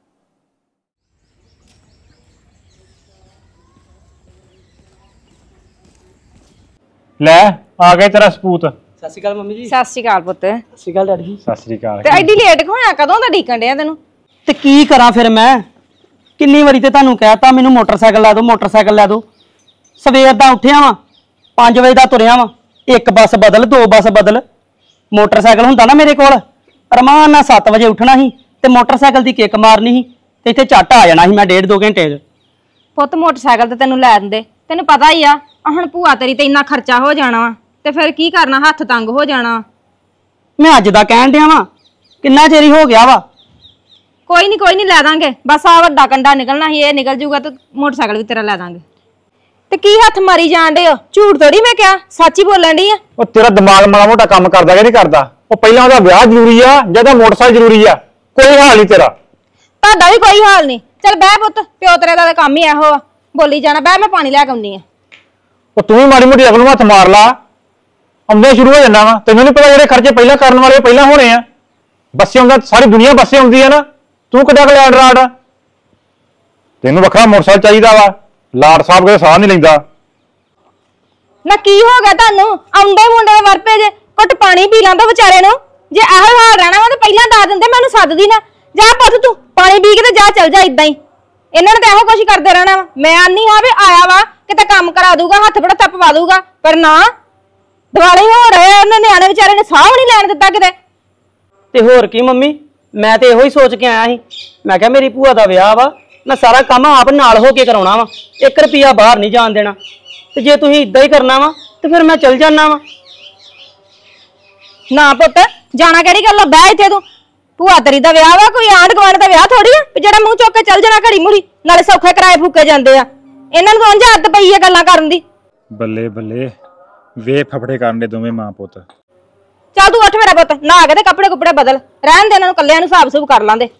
ਲੈ ਆ ਗਿਆ ਤੇਰਾ ਸਪੂਤ। ਸਤਿ ਸ਼੍ਰੀ ਅਕਾਲ ਮੰਮੀ ਜੀ। ਸਤਿ ਸ਼੍ਰੀ ਅਕਾਲ ਪੁੱਤ। ਸਤਿ ਸ਼੍ਰੀ ਅਕਾਲ ਡੈਡੀ ਜੀ। ਸਤਿ ਸ੍ਰੀ ਅਕਾਲ। ਤੇ ਐਡੀ ਲੇਟ ਹੋਇਆ ਕਦੋਂ ਦਾ ਢੀਕਣ ਡਿਆ ਤੈਨੂੰ? ਤੇ ਕੀ ਕਰਾਂ ਫਿਰ ਮੈਂ? ਕਿੰਨੀ ਵਾਰੀ ਤੇ ਤੁਹਾਨੂੰ ਕਹਿਤਾ ਮੈਨੂੰ ਮੋਟਰਸਾਈਕਲ ਲੈ ਦਿਓ, ਮੋਟਰਸਾਈਕਲ ਲੈ ਦਿਓ। ਸਵੇਰ ਦਾ ਉੱਠਿਆ ਵਾਂ, ਪੰਜ ਵਜੇ ਦਾ ਤੁਰਿਆ ਵਾਂ, ਇੱਕ ਬੱਸ ਬਦਲ, ਦੋ ਬੱਸ ਬਦਲ। ਮੋਟਰਸਾਈਕਲ ਹੁੰਦਾ ਨਾ ਮੇਰੇ ਕੋਲ, ਅਰਮਾਨ ਨਾਲ ਸੱਤ ਵਜੇ ਉੱਠਣਾ ਸੀ ਤੇ ਮੋਟਰਸਾਈਕਲ ਦੀ ਕਿੱਕ ਮਾਰਨੀ ਸੀ ਤੇ ਇੱਥੇ ਝੱਟ ਆ ਜਾਣਾ ਸੀ ਮੈਂ ਡੇਢ ਦੋ ਘੰਟੇ 'ਚ। ਪੁੱਤ ਮੋਟਰਸਾਈਕਲ ਤੇ ਤੈਨੂੰ ਲੈ ਦਿੰਦੇ, ਤੈਨੂੰ ਪਤਾ ਹੀ ਆ ਹੁਣ ਭੂਆ ਤੇਰੀ ਤੇ ਇੰਨਾ ਖਰਚਾ ਹੋ ਜਾਣਾ ਵਾ, ਤੇ ਫਿਰ ਕੀ ਕਰਨਾ, ਹੱਥ ਤੰਗ ਹੋ ਜਾਣਾ। ਮੈਂ ਅੱਜ ਦਾ ਕਹਿਣ ਡਿਆ ਵਾਂ, ਕਿੰਨਾ ਚਿਰ ਹੀ ਹੋ ਗਿਆ ਵਾ। ਕੋਈ ਨਹੀਂ ਕੋਈ ਨਹੀਂ ਲੈ ਦਾਂਗੇ, ਬਸ ਆ ਵੱਡਾ ਕੰਡਾ ਨਿਕਲਣਾ ਸੀ, ਇਹ ਨਿਕਲ ਜੂਗਾ ਤੇ ਮੋਟਰਸਾਈਕਲ ਵੀ ਤੇਰਾ ਲੈ ਦਾਂਗੇ। ਤੇ ਕੀ ਹੱਥ ਮਾਰੀ ਜਾਣ ਡੇ ਹੋ? ਝੂਠ ਥੋੜੀ ਮੈਂ ਕਿਹਾ, ਸੱਚ ਹੀ ਬੋਲਣ ਡਈ ਆ। ਉਹ ਤੇਰਾ ਦਿਮਾਗ ਮਾੜਾ ਮੋਟਾ ਕੰਮ ਕਰਦਾ ਕਿ ਨਹੀਂ ਕਰਦਾ? ਉਹ ਪਹਿਲਾਂ ਉਹਦਾ ਵਿਆਹ ਜ਼ਰੂਰੀ ਆ ਜਾਂ ਉਹਦਾ ਮੋਟਰਸਾਈਕਲ ਜ਼ਰੂਰੀ ਆ? ਕੋਈ ਹਾਲ ਨਹੀਂ ਤੇਰਾ। ਤੁਹਾਡਾ ਵੀ ਕੋਈ ਹਾਲ ਨਹੀਂ। ਚੱਲ ਬਹਿ ਪੁੱਤ, ਪਿਓ ਤੇਰੇ ਦਾ ਕੰਮ ਹੀ ਇਹੋ ਆ, ਬੋਲੀ ਜਾਣਾ। ਬਹਿ, ਮੈਂ ਪਾਣੀ ਲੈ ਕੇ ਆਉਂਦੀ ਆ। ਉਹ ਤੂੰ ਵੀ ਮਾੜੀ ਮੋਟੀ ਅਗਲ ਨੂੰ ਹੱਥ ਮਾਰ ਲਾ, ਆਉਂਦੇ ਸ਼ੁਰੂ ਹੋ ਜਾਂਦਾ ਵਾ। ਤੈਨੂੰ ਨਹੀਂ ਪਤਾ ਜਿਹੜੇ ਖਰਚੇ ਪਹਿਲਾਂ ਕਰਨ ਵਾਲੇ ਪਹਿਲਾਂ ਹੋਣੇ ਆ। ਬੱਸੇ ਆਉਂਦਾ, ਸਾਰੀ ਦੁਨੀਆ ਬੱਸੇ ਆਉਂਦੀ ਆ ਨਾ, ਤੂੰ ਕਿੱਦਾਂ ਕਲਿਆਣ ਰਾੜ? ਤੈਨੂੰ ਵੱਖਰਾ ਮੋਟਰਸਾਈਕਲ ਚਾਹੀਦਾ ਵਾ, ਲਾੜ ਸਾਹਿਬ ਕਦੇ ਸਾਹ ਨਹੀਂ ਲੈਂਦਾ। ਨਾ ਕੀ ਹੋ ਗਿਆ ਤੁਹਾਨੂੰ? ਆਉਂਦੇ ਮੁੰਡੇ ਦੇ ਵਰਪੇ ਜੇ, ਘੁੱਟ ਪਾਣੀ ਪੀ ਲਾਂਦਾ ਵਿਚਾਰੇ ਨੂੰ। ਜੇ ਇਹੋ ਹਾਲ ਰਹਿਣਾ ਵਾ ਤਾਂ ਪਹਿਲਾਂ ਦੱਸ ਦਿੰਦੇ, ਮੈਨੂੰ ਸੱਦਦੀ ਨਾ। ਜਾ ਪੁੱਤ ਤੂੰ ਪਾਣੀ ਪੀ ਕੇ ਤੇ ਜਾ, ਚੱਲ ਜਾ। ਇਦਾਂ ਹੀ ਇਹਨਾਂ ਨੇ ਤਾਂ ਇਹੋ ਕੁਛ ਕਰਦੇ ਰਹਿਣਾ ਵਾ। ਮੈਂ ਆਨੀ ਹਾਂ ਵੀ ਆਇਆ ਵਾ ਕਿਤੇ ਕੰਮ ਕਰਾ ਦੂਗਾ, ਹੱਥ ਬੜਾ ਥੱਪ ਪਾ ਦੂਗਾ, ਪਰ ਨਾ, ਦਿਵਾਲੇ ਹੋ ਰਹੇ ਉਹਨਾਂ ਨਿਆਣੇ ਵਿਚਾਰੇ ਨੇ ਸਾਹ ਨਹੀਂ ਲੈਣ ਦਿੱਤਾ ਕਿਤੇ। ਤੇ ਹੋਰ ਕੀ ਮੰਮੀ, ਮੈਂ ਤੇ ਇਹੋ ਹੀ ਸੋਚ ਕੇ ਆਇਆ ਸੀ। ਮੈਂ ਕਿਹਾ ਮੇਰੀ ਭੂਆ ਦਾ ਵਿਆਹ ਵਾ, ਮੈਂ ਸਾਰਾ ਕੰਮ ਆਪ ਨਾਲ ਹੋ ਕੇ ਕਰਾਉਣਾ ਵਾ, ਇੱਕ ਰੁਪਿਆ ਬਾਹਰ ਨਹੀਂ ਜਾਣ ਦੇਣਾ। ਤੇ ਜੇ ਤੁਸੀਂ ਇਦਾਂ ਹੀ ਕਰਨਾ ਵਾ ਤੇ ਫਿਰ ਮੈਂ ਚੱਲ ਜਾਣਾ ਵਾ। ਨਾ ਪੁੱਤ, ਜਾਣਾ ਕਿਹੜੀ ਗੱਲ ਆ? ਬਹਿ ਇੱਥੇ ਤੂੰ। ਭੂਆ ਤੇਰੀ ਦਾ ਵਿਆਹ ਵਾ, ਕੋਈ ਆਂਢ ਗੁਆਂਢ ਦਾ ਵਿਆਹ ਥੋੜੀ ਆ ਵੀ ਜਿਹੜਾ ਮੂੰਹ ਚੁੱਕ ਕੇ ਚੱਲ ਜਾਣਾ ਘੜੀ ਮੁੜੀ। ਨਾਲੇ ਸੌਖੇ ਕਿਰਾਏ ਫੂਕੇ ਜਾਂਦੇ ਆ। ਇਹਨਾਂ ਨੂੰ ਤਾਂ ਆਦਤ ਪਈ ਆ ਗੱਲਾਂ ਕਰਨ ਦੀ। ਬੱਲੇ ਬੱਲੇ, ਵੇ ਫਫੜੇ ਕਰਨ ਦੇ ਦੋਵੇਂ ਮਾਂ ਪੁੱਤ। ਚੱਲ ਤੂੰ ਉੱਠ ਮੇਰਾ ਪੁੱਤ, ਨਹਾ ਕੇ ਤੇ ਕੱਪੜੇ ਕੁਪੜੇ ਬਦਲ। ਰਹਿਣ ਦੇ ਇਹਨਾਂ ਨੂੰ, ਕੱਲਿਆਂ ਨੂੰ ਹਿਸਾਬ ਸੂਬ ਕਰ ਲਾਂਦੇ।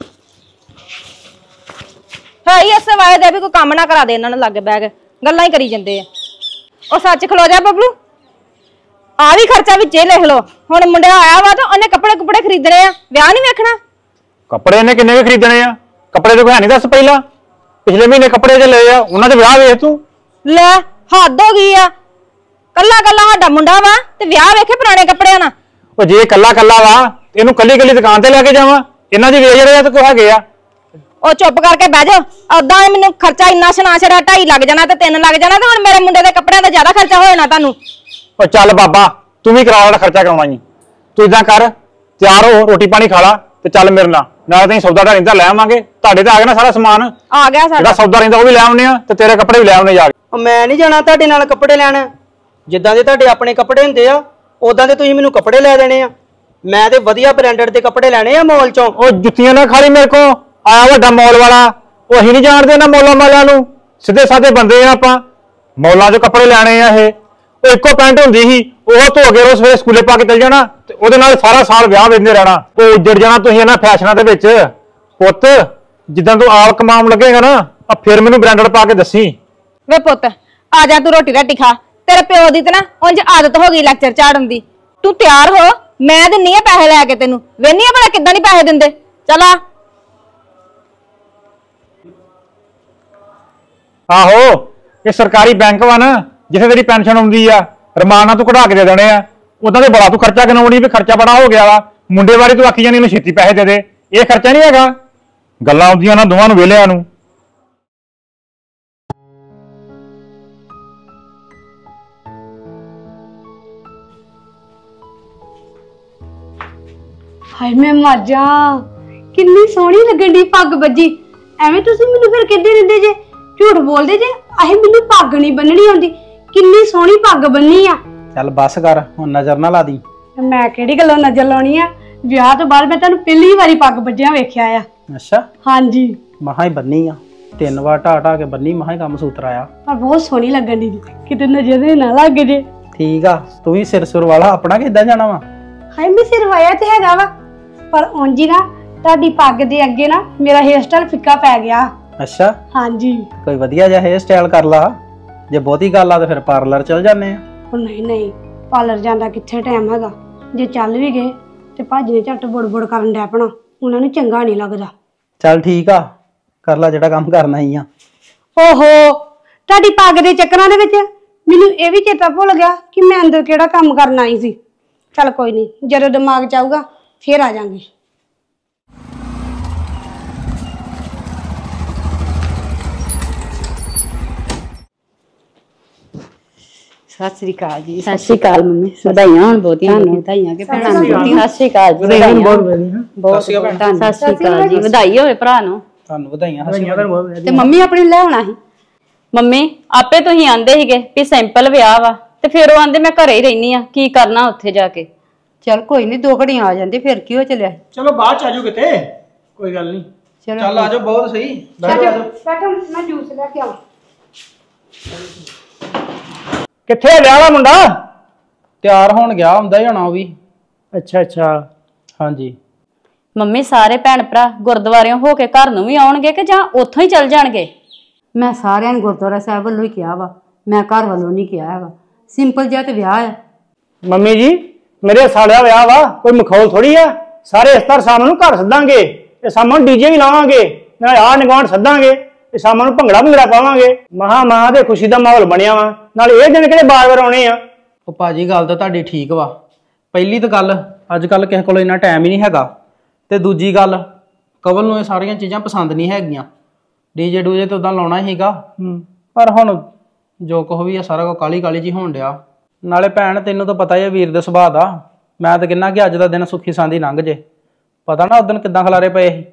ਹੈ ਹੀ ਇਸੇ ਵਾਏ ਦੇ ਵੀ ਕੋਈ ਕੰਮ ਨਾ ਕਰਾ ਦੇ ਇਹਨਾਂ ਨੂੰ, ਲਾਗੇ ਬਹਿ ਕੇ ਗੱਲਾਂ ਹੀ ਕਰੀ ਜਾਂਦੇ ਆ। ਉਹ ਸੱਚ ਖਲੋ ਜਾ ਬਬਲੂ, ਆ ਵੀ ਖਰਚਾ ਵਿੱਚ ਹੀ ਲਿਖ ਲੋ। ਹੁਣ ਮੁੰਡਾ ਆਇਆ ਵਾ ਤਾਂ ਉਹਨੇ ਕੱਪੜੇ ਕੁਪੜੇ ਖਰੀਦਣੇ ਆ, ਵਿਆਹ ਨਹੀਂ ਵੇਖਣਾ। ਕੱਪੜੇ ਇਹਨੇ ਕਿੰਨੇ ਕੁ ਖਰੀਦਣੇ ਆ? ਕੱਪੜੇ ਤੇ ਕੋਈ ਹੈ ਨਹੀਂ, ਦੱਸ ਪਹਿਲਾਂ। ਪਿਛਲੇ ਮਹੀਨੇ ਕੱਪੜੇ ਜੇ ਲਏ ਆ, ਉਹਨਾਂ ਦੇ ਵਿਆਹ ਵੇਖ ਤੂੰ। ਲੈ ਹੱਦ ਹੋ ਗਈ ਆ, ਕੱਲਾ ਕੱਲਾ ਸਾਡਾ ਮੁੰਡਾ ਵਾ ਤੇ ਵਿਆਹ ਵੇਖੇ ਪੁਰਾਣੇ ਕੱਪੜਿਆਂ ਨਾਲ। ਉਹ ਜੇ ਕੱਲਾ ਕੱਲਾ ਵਾ, ਇਹਨੂੰ ਕੱਲੀ ਕੱਲੀ ਦੁਕਾਨ ਤੇ ਲੈ ਕੇ ਜਾਵਾਂ? ਇਹਨਾਂ ਦੀ ਵੇਚ ਰਹੇ ਤੇ ਕੋਈ ਹੈਗੇ ਆ। ਉਹ ਚੁੱਪ ਕਰਕੇ ਬਹਿ ਜਾ। ਉਦਾਂ ਮੈਨੂੰ ਖਰਚਾ ਇੰਨਾ ਸੁਣਾ ਛੜਾ, ਢਾਈ ਲੱਗ ਜਾਣਾ ਤੇ ਤਿੰਨ ਲੱਗ ਜਾਣਾ, ਤੇ ਹੁਣ ਮੇਰੇ ਮੁੰਡੇ ਦੇ ਕੱਪੜਿਆਂ ਦਾ ਜ਼ਿਆਦਾ ਖਰਚਾ ਹੋ ਜਾਣਾ ਤੁਹਾਨੂੰ। ਉਹ ਚੱਲ ਬਾਬਾ, ਤੂੰ ਵੀ ਕਰਾ ਲੈ ਖਰਚਾ ਕਰਾਉਣਾ ਜੀ। ਤੂੰ ਇਦਾਂ ਕਰ, ਤਿਆਰ ਹੋ, ਰੋਟੀ ਪਾਣੀ ਖਾ ਲਾ ਤੇ ਚੱਲ ਮੇਰੇ ਨਾਲ। ਨਾਲੇ ਤੈਨੂੰ ਸੌਦਾ ਢਾਣੀ ਦਾ ਲੈ ਆਵਾਂਗੇ। ਤੁਹਾਡੇ ਤੇ ਆ ਗਿਆ ਨਾ ਸਾਰਾ ਸਮਾਨ, ਆ ਗਿਆ ਸਾਡਾ ਜਿਹੜਾ ਸੌਦਾ ਰਹਿੰਦਾ ਉਹ ਵੀ ਲੈ ਆਉਨੇ ਆ, ਤੇ ਤੇਰੇ ਕੱਪੜੇ ਵੀ ਲੈ ਆਉਨੇ ਜਾ ਕੇ। ਉਹ ਮੈਂ ਨਹੀਂ ਜਾਣਾ ਤੁਹਾਡੇ ਨਾਲ ਕੱਪੜੇ ਲੈਣ। ਜਿੱਦਾਂ ਦੇ ਤੁਹਾਡੇ ਆਪਣੇ ਕੱਪੜੇ ਹੁੰਦੇ ਆ, ਉਦਾਂ ਦੇ ਤੁਸੀਂ ਮੈਨੂੰ ਕੱਪੜੇ ਲੈ ਦੇਣੇ ਆ। ਮੈਂ ਤੇ ਵਧੀਆ ਬ੍ਰਾਂਡਡ ਦੇ ਕੱਪੜੇ ਲੈਣੇ ਆ ਮਾਲ ਚੋਂ। ਉਹ ਜੁੱਤੀਆਂ ਨਾ ਖਾਲੀ ਮੇਰੇ ਕੋ ਆਇਆ ਵੱਡਾ ਮਾਲ ਵਾਲਾ, ਉਹ ਅਸੀਂ ਨਹੀਂ ਜਾਣਦੇ ਨਾ ਮੌਲਾ ਮਾਲਿਆਂ ਨੂੰ, ਸਿੱਧੇ ਸਾਦੇ ਬੰਦੇ ਆ ਆਪਾਂ। ਮੌਲਾਂ 'ਚੋਂ ਕੱਪੜੇ ਲੈਣੇ ਆ ਇਹ। ਉਹ ਇੱਕੋ ਪੈਂਟ ਹੁੰਦੀ ਸੀ, ਉਹ ਧੋ ਕੇ ਰੋਜ਼ ਸਵੇਰੇ ਸਕੂਲੇ ਪਾ ਕੇ ਚੱਲ ਜਾਣਾ ਤੇ ਉਹਦੇ ਨਾਲ ਸਾਰਾ ਸਾਲ ਵਿਆਹ ਵੇਂਦੇ ਰਹਿਣਾ। ਉਹ ਉੱਜੜ ਜਾਣਾ ਤੁਸੀਂ ਇਹਨਾਂ ਫੈਸ਼ਨਾਂ ਦੇ ਵਿੱਚ। ਪੁੱਤ ਜਿੱਦਾਂ ਤੂੰ ਆਪ ਕਮਾਉਣ ਲੱਗੇਗਾ ਨਾ, ਆ ਫਿਰ ਮੈਨੂੰ ਬ੍ਰਾਂਡਡ ਪਾ ਕੇ ਦੱਸੀ। ਵੇ ਪੁੱਤ ਆ ਜਾ, ਤੂੰ ਰੋਟੀ ਰਾਟੀ ਖਾ। ਤੇਰੇ ਪਿਓ ਦੀ ਤੇ ਨਾ ਉਂਝ ਆਦਤ ਹੋ ਗਈ ਲੈਕਚਰ ਝਾੜਨ ਦੀ। ਤੂੰ ਤਿਆਰ ਹੋ, ਮੈਂ ਦਿੰਨੀ ਆ ਪੈਸੇ ਲੈ ਕੇ ਤੈਨੂੰ। ਵੇਨੀ ਆ ਭਲਾ ਕਿੱਦਾਂ ਨਹੀਂ ਪੈਸੇ ਦਿੰਦੇ। ਚੱਲ ਆ। ਆਹੋ ਇਹ ਸਰਕਾਰੀ ਬੈਂਕ ਵਾ ਨਾ, ਜਿੱਥੇ ਤੇਰੀ ਪੈਨਸ਼ਨ ਆਉਂਦੀ ਆ, ਰਮਾਨ ਨਾਲ ਤੂੰ ਕਢਾ ਕੇ ਦੇ ਦੇਣੇ ਆ। ਉਦਾਂ ਤੇ ਬੜਾ ਤੂੰ ਖਰਚਾ ਗਿਣਾਉਣੀ ਵੀ ਖਰਚਾ ਬੜਾ ਹੋ ਗਿਆ ਵਾ। ਮੁੰਡੇ ਬਾਰੇ ਤੂੰ ਆਖੀ ਜਾਨੀ ਇਹਨੂੰ ਛੇਤੀ ਪੈਸੇ ਦੇ ਦੇ, ਇਹ ਖਰਚਾ ਨਹੀਂ ਹੈਗਾ। ਗੱਲਾਂ ਆਉਂਦੀਆਂ ਨਾ ਦੋਵਾਂ ਨੂੰ ਵਿਹਲਿਆਂ ਨੂੰ। ਹਾਏ ਮੈਂ ਮਰ ਜਾ, ਕਿੰਨੀ ਸੋਹਣੀ ਲੱਗਣ ਦੀ ਪੱਗ ਬੱਜੀ। ਐਵੇਂ ਤੁਸੀਂ ਮੈਨੂੰ ਫਿਰ ਕਹਿੰਦੇ ਰਹਿੰਦੇ ਜੇ, ਝੂਠ ਬੋਲਦੇ ਜੇ। ਆਹੇ ਮੈਨੂੰ ਪੱਗ ਨਹੀਂ ਬੰਨਣੀ ਆਉਂਦੀ। ਕਿੰਨੀ ਸੋਹਣੀ ਪੱਗ ਬੰਨੀ ਆ। ਚੱਲ ਬੱਸ ਕਰ, ਹੁਣ ਨਜ਼ਰ ਨਾ ਲਾ ਦੀ। ਮੈਂ ਕਿਹੜੀ ਗੱਲੋਂ ਨਜ਼ਰ ਲਾਉਣੀ ਆ? ਵਿਆਹ ਤੋਂ ਬਾਅਦ ਮੈਂ ਤੁਹਾਨੂੰ ਪਹਿਲੀ ਵਾਰੀ ਪੱਗ ਬੱਜਿਆ ਵੇਖਿਆ ਆ। ਅੱਛਾ, ਹਾਂਜੀ, ਮਹਾ ਹੀ ਬੰਨੀ ਆ, ਤਿੰਨ ਵਾਰ ਢਾ ਢਾ ਕੇ ਬੰਨੀ, ਮਹਾ ਹੀ ਕੰਮ ਸੂਤਰ ਆਇਆ। ਪਰ ਬਹੁਤ ਸੋਹਣੀ ਲੱਗਣ ਦੀ, ਕਿਤੇ ਨਜ਼ਰ ਦੇ ਨਾ ਲੱਗ ਜੇ। ਠੀਕ ਆ, ਤੂੰ ਵੀ ਸਿਰ ਸੁਰ ਵਾਲਾ ਆਪਣਾ ਕਿੱਦਾਂ ਜਾਣਾ ਵਾ? ਹਾਏ ਮੈਂ ਸਿਰ ਵਾਇਆ ਤੇ ਹੈਗਾ ਵਾ, ਪਰ ਉਂਝ ਹੀ ਨਾ ਤੁਹਾਡੀ ਪੱਗ ਦੇ ਅੱਗੇ ਨਾ ਮੇਰਾ ਹੇਅਰ ਸਟਾਈਲ ਫਿੱਕਾ ਪੈ ਗਿਆ। ਅੱਛਾ, ਹਾਂਜੀ। ਕੋਈ ਵਧੀਆ ਜਿਹਾ ਹੇਅਰ ਸਟਾਈਲ ਕਰ ਲਾ। ਜੇ ਬਹੁਤੀ ਗੱਲ ਆ ਤਾਂ ਫਿਰ ਪਾਰਲਰ ਚਲ ਜਾਂਦੇ ਆ। ਉਹ ਨਹੀਂ ਨਹੀਂ, ਪਾਰਲਰ ਜਾਂਦਾ ਕਿੱਥੇ ਟਾਈਮ ਹੈਗਾ। ਜੇ ਚੱਲ ਵੀ ਗਏ ਤੇ ਭਾਜੀ ਨੇ ਝੱਟ ਬੁੜ ਬੁੜ ਕਰਨ ਡੈ ਪਣਾ, ਉਹਨਾਂ ਨੂੰ ਚੰਗਾ ਨਹੀਂ ਲੱਗਦਾ। ਚੱਲ ਠੀਕ ਆ, ਕਰ ਲਾ ਜਿਹੜਾ ਕੰਮ ਕਰਨਾ ਹੀ ਆ। ਓਹੋ, ਤੁਹਾਡੀ ਪੱਗ ਦੇ ਚੱਕਰਾਂ ਦੇ ਵਿੱਚ ਮੈਨੂੰ ਇਹ ਵੀ ਚੇਤਾ ਭੁੱਲ ਗਿਆ ਕਿ ਮੈਂ ਅੰਦਰ ਕਿਹੜਾ ਕੰਮ ਕਰਨ ਆਈ ਸੀ। ਚੱਲ ਕੋਈ ਨਹੀਂ, ਜਦੋਂ ਦਿਮਾਗ ਚ ਆਊਗਾ ਫੇਰ ਆ ਜਾਾਂਗੇ। ਸਤਿ ਸ੍ਰੀ ਅਕਾਲ ਜੀ। ਸਤਿ ਸ੍ਰੀ ਅਕਾਲ ਮੰਮੀ, ਵਧਾਈਆਂ ਹੁਣ ਬਹੁਤੀਆਂ ਵਧਾਈਆਂ ਕਿ ਭੈਣਾਂ ਨੂੰ। ਸਤਿ ਸ਼੍ਰੀ ਅਕਾਲ ਜੀ। ਵਧਾਈਆਂ ਬਹੁਤ ਸਤਿ ਸ਼੍ਰੀ ਅਕਾਲ ਭੈਣ। ਸਤਿ ਸ੍ਰੀ ਅਕਾਲ ਜੀ, ਵਧਾਈ ਹੋਵੇ ਭਰਾ ਨੂੰ। ਤੁਹਾਨੂੰ ਵਧਾਈਆਂ। ਸਤਿ ਸ਼੍ਰੀ ਅਕਾਲ। ਤੇ ਮੰਮੀ ਆਪਣੀ ਲੈ ਆਉਣਾ ਸੀ। ਮੰਮੀ ਆਪੇ ਤੁਸੀਂ ਆਂਦੇ ਸੀਗੇ ਵੀ ਸਿੰਪਲ ਵਿਆਹ ਵਾ, ਤੇ ਫਿਰ ਉਹ ਆਂਦੇ ਮੈਂ ਘਰੇ ਹੀ ਰਹਿਨੀ ਆ, ਕੀ ਕਰਨਾ ਉੱਥੇ ਜਾ ਕੇ। ਚੱਲ ਕੋਈ ਨਹੀਂ, ਦੋ ਘੜੀਆਂ ਆ ਜਾਂਦੇ ਫਿਰ ਕੀ ਹੋ ਚੱਲਿਆ। ਚਲੋ ਬਾਅਦ ਚ ਆਜੋ ਕਿਤੇ, ਕੋਈ ਗੱਲ ਨਹੀਂ। ਚੱਲ ਆਜੋ, ਬਹੁਤ ਸਹੀ। ਬੈਠੋ, ਮੈਂ ਜੂਸ ਲੈ ਕੇ ਆਵਾਂ। ਕਿੱਥੇ ਆ ਵਿਆਹ ਦਾ ਮੁੰਡਾ? ਤਿਆਰ ਹੋਣ ਗਿਆ ਹੁੰਦਾ ਹੀ ਹੋਣਾ ਉਹ ਵੀ। ਅੱਛਾ ਅੱਛਾ। ਹਾਂਜੀ ਮੰਮੀ ਸਾਰੇ ਭੈਣ ਭਰਾ ਗੁਰਦੁਆਰਿਓਂ ਹੋ ਕੇ ਘਰ ਨੂੰ ਵੀ ਆਉਣਗੇ ਕਿ ਜਾਂ ਉੱਥੋਂ ਹੀ ਚੱਲ ਜਾਣਗੇ? ਮੈਂ ਸਾਰਿਆਂ ਨੂੰ ਗੁਰਦੁਆਰਾ ਸਾਹਿਬ ਵੱਲੋਂ ਹੀ ਕਿਹਾ ਵਾ, ਮੈਂ ਘਰ ਵੱਲੋਂ ਨਹੀਂ ਕਿਹਾ ਹੈਗਾ। ਸਿੰਪਲ ਜਿਹਾ ਤੇ ਵਿਆਹ ਹੈ। ਮੰਮੀ ਜੀ ਮੇਰੇ ਸਾਲਿਆ ਵਿਆਹ ਵਾ, ਕੋਈ ਮਖੌਲ ਥੋੜੀ ਆ। ਸਾਰੇ ਇਸਤਰ ਸ਼ਾਮ ਨੂੰ ਘਰ ਸੱਦਾਂਗੇ ਤੇ ਸ਼ਾਮ ਨੂੰ ਡੀਜੇ ਵੀ ਲਾਵਾਂਗੇ, ਨਾਲ ਆਹ ਨਿਗਾਣ ਸੱਦਾਂਗੇ ਤੇ ਸ਼ਾਮ ਨੂੰ ਭੰਗੜਾ ਭੰਗੜਾ ਪਾਵਾਂਗੇ। ਮਹਾ ਮਾਂ ਦੇ ਖੁਸ਼ੀ ਦਾ ਮਾਹੌਲ ਬਣਿਆ ਵਾ। ਨਾਲ ਇਹ ਦਿਨ ਕਿਹੜੇ ਬਾਰ-ਬਾਰ ਆਉਣੇ ਆ। ਉਹ ਭਾਜੀ ਗੱਲ ਤਾਂ ਤੁਹਾਡੀ ਠੀਕ ਵਾ। ਪਹਿਲੀ ਤਾਂ ਗੱਲ, ਅੱਜ ਕੱਲ ਕਿਸੇ ਕੋਲ ਇੰਨਾ ਟਾਈਮ ਹੀ ਨਹੀਂ ਹੈਗਾ, ਤੇ ਦੂਜੀ ਗੱਲ ਕਵਲ ਨੂੰ ਇਹ ਸਾਰੀਆਂ ਚੀਜ਼ਾਂ ਪਸੰਦ ਨਹੀਂ ਹੈਗੀਆਂ। ਡੀਜੇ ਡੂਜੇ ਤੇ ਉਦਾਂ ਲਾਉਣਾ ਹੀਗਾ, ਪਰ ਹੁਣ ਜੋ ਕੁਛ ਵੀ ਆ ਸਾਰਾ ਕੁਝ ਕਾਲੀ ਕਾਲੀ ਜੀ ਹੋਣ ਡਿਆ। ਨਾਲੇ ਭੈਣ ਤੈਨੂੰ ਤਾਂ ਪਤਾ ਹੀ ਆ ਵੀਰ ਦੇ ਸੁਭਾਅ ਦਾ। ਮੈਂ ਤਾਂ ਕਹਿੰਦਾ ਕਿ ਅੱਜ ਦਾ ਦਿਨ ਸੁੱਖੀ ਸਾਂਦੀ ਲੰਘ ਜੇ। ਪਤਾ ਨਾ ਉਦੋਂ ਕਿੱਦਾਂ ਖਲਾਰੇ ਪਏ ਸੀ।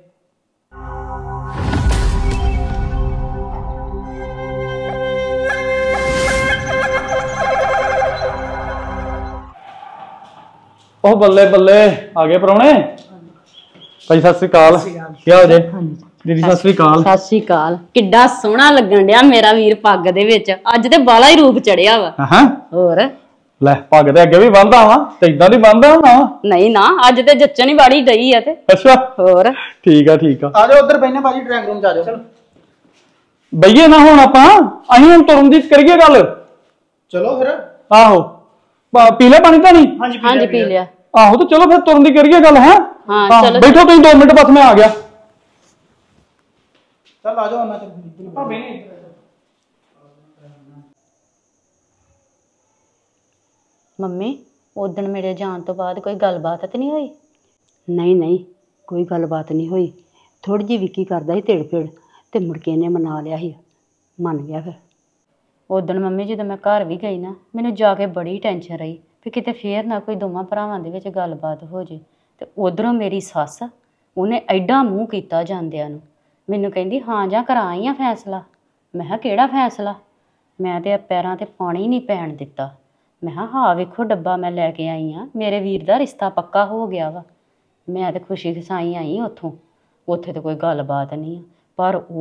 ਉਹ ਬੱਲੇ ਬੱਲੇ ਆ ਗਏ ਪਰੌਣੇ। ਭਾਈ ਸਤਿ ਸ੍ਰੀ ਅਕਾਲ। ਕੀ ਹਾਲ ਜੇ? ਦੀਦੀ ਸਤਿ ਸ੍ਰੀ ਅਕਾਲ। ਸਤਿ ਸ਼੍ਰੀ ਅਕਾਲ। ਕਿੱਡਾ ਸੋਹਣਾ ਲੱਗਣ ਡਿਆ ਮੇਰਾ ਵੀਰ ਪੱਗ ਦੇ ਵਿੱਚ। ਅੱਜ ਤੇ ਬਾਲਾ ਹੀ ਰੂਪ ਚੜਿਆ ਵਾ। ਹਾਂ ਹੋਰ ਲੈ, ਪੱਗ ਤੇ ਅੱਗੇ ਵੀ ਬੰਨਦਾ ਵਾ ਤੇ ਇਦਾਂ ਦੀ ਬੰਨਦਾ ਹੁੰਦਾ ਵਾ। ਨਹੀਂ ਨਾ, ਅੱਜ ਤੇ ਜੱਚਣ ਹੀ ਬਾੜੀ ਡਈ ਆ ਤੇ। ਅੱਛਾ ਹੋਰ ਠੀਕ ਆ ਠੀਕ ਆ। ਆ ਜਾਓ ਉੱਧਰ ਬੈਠਨੇ ਭਾਜੀ, ਡਰਾਇੰਗ ਰੂਮ ਚ ਆ ਜਾਓ। ਬਈਏ ਨਾ ਹੁਣ ਆਪਾਂ ਅਸੀਂ ਹੁਣ ਤੁਰਨ ਦੀ ਕਰੀਏ ਗੱਲ। ਚਲੋ ਫਿਰ। ਆਹੋ ਪੀ ਲੈ ਪਾਣੀ ਤਾਂ ਨਹੀਂ? ਹਾਂਜੀ ਪੀ ਲਿਆ। ਆਹੋ ਤੇ ਚਲੋ ਫਿਰ ਤੁਰਨ ਦੀ ਕਰੀਏ ਗੱਲ। ਹੈ ਹਾਂ ਚਲੋ ਬੈਠੋ ਤੁਸੀਂ ਦੋ ਮਿੰਟ, ਬਸ ਮੈਂ ਆ ਗਿਆ। ਚੱਲ ਆ ਜਾਓ ਉਹਨਾਂ ਚ ਭਾਬੀ ਨੇ। ਮੰਮੀ ਉਦਣ ਮੇਰੇ ਜਾਣ ਤੋਂ ਬਾਅਦ ਕੋਈ ਗੱਲਬਾਤ ਤੇ ਨਹੀਂ ਹੋਈ? ਨਹੀਂ ਨਹੀਂ, ਕੋਈ ਗੱਲਬਾਤ ਨਹੀਂ ਹੋਈ। ਥੋੜੀ ਜਿਹੀ ਵਿੱਕੀ ਕਰਦਾ ਸੀ ਤਿੜ ਪਿੜ, ਤੇ ਮੁੜ ਕੇ ਇਹਨੇ ਮਨਾ ਲਿਆ ਸੀ, ਮੰਨ ਗਿਆ ਫਿਰ। ਉਦਣ ਮੰਮੀ ਜਦੋਂ ਮੈਂ ਘਰ ਵੀ ਗਈ ਨਾ, ਮੈਨੂੰ ਜਾ ਕੇ ਬੜੀ ਟੈਨਸ਼ਨ ਰਹੀ ਵੀ ਕਿਤੇ ਫੇਰ ਨਾ ਕੋਈ ਦੋਵਾਂ ਭਰਾਵਾਂ ਦੇ ਵਿੱਚ ਗੱਲਬਾਤ ਹੋ ਜੇ। ਤੇ ਉਧਰੋਂ ਮੇਰੀ ਸੱਸ, ਉਹਨੇ ਐਡਾ ਮੂੰਹ ਕੀਤਾ ਜਾਂਦਿਆਂ ਨੂੰ। ਮੈਨੂੰ ਕਹਿੰਦੀ ਹਾਂ ਜਾਂ ਕਰਾ ਆਈ ਆ ਫੈਸਲਾ। ਮੈਂ ਕਿਹਾ ਕਿਹੜਾ ਫੈਸਲਾ? ਮੈਂ ਤੇ ਪੈਰਾਂ ਤੇ ਪਾਣੀ ਨਹੀਂ ਪੈਣ ਦਿੱਤਾ। ਮੈਂ ਕਿਹਾ ਹਾਂ ਵੇਖੋ ਡੱਬਾ ਮੈਂ ਲੈ ਕੇ ਆਈ ਆ, ਮੇਰੇ ਵੀਰ ਦਾ ਰਿਸ਼ਤਾ ਪੱਕਾ ਹੋ ਗਿਆ ਵਾ। ਮੈਂ ਤੇ ਖੁਸ਼ੀ ਖਸਾਈ ਆਈ ਉੱਥੋਂ। ਉੱਥੇ ਤਾਂ ਕੋਈ ਗੱਲਬਾਤ ਨਹੀਂ ਆ, ਪਰ ਉਹ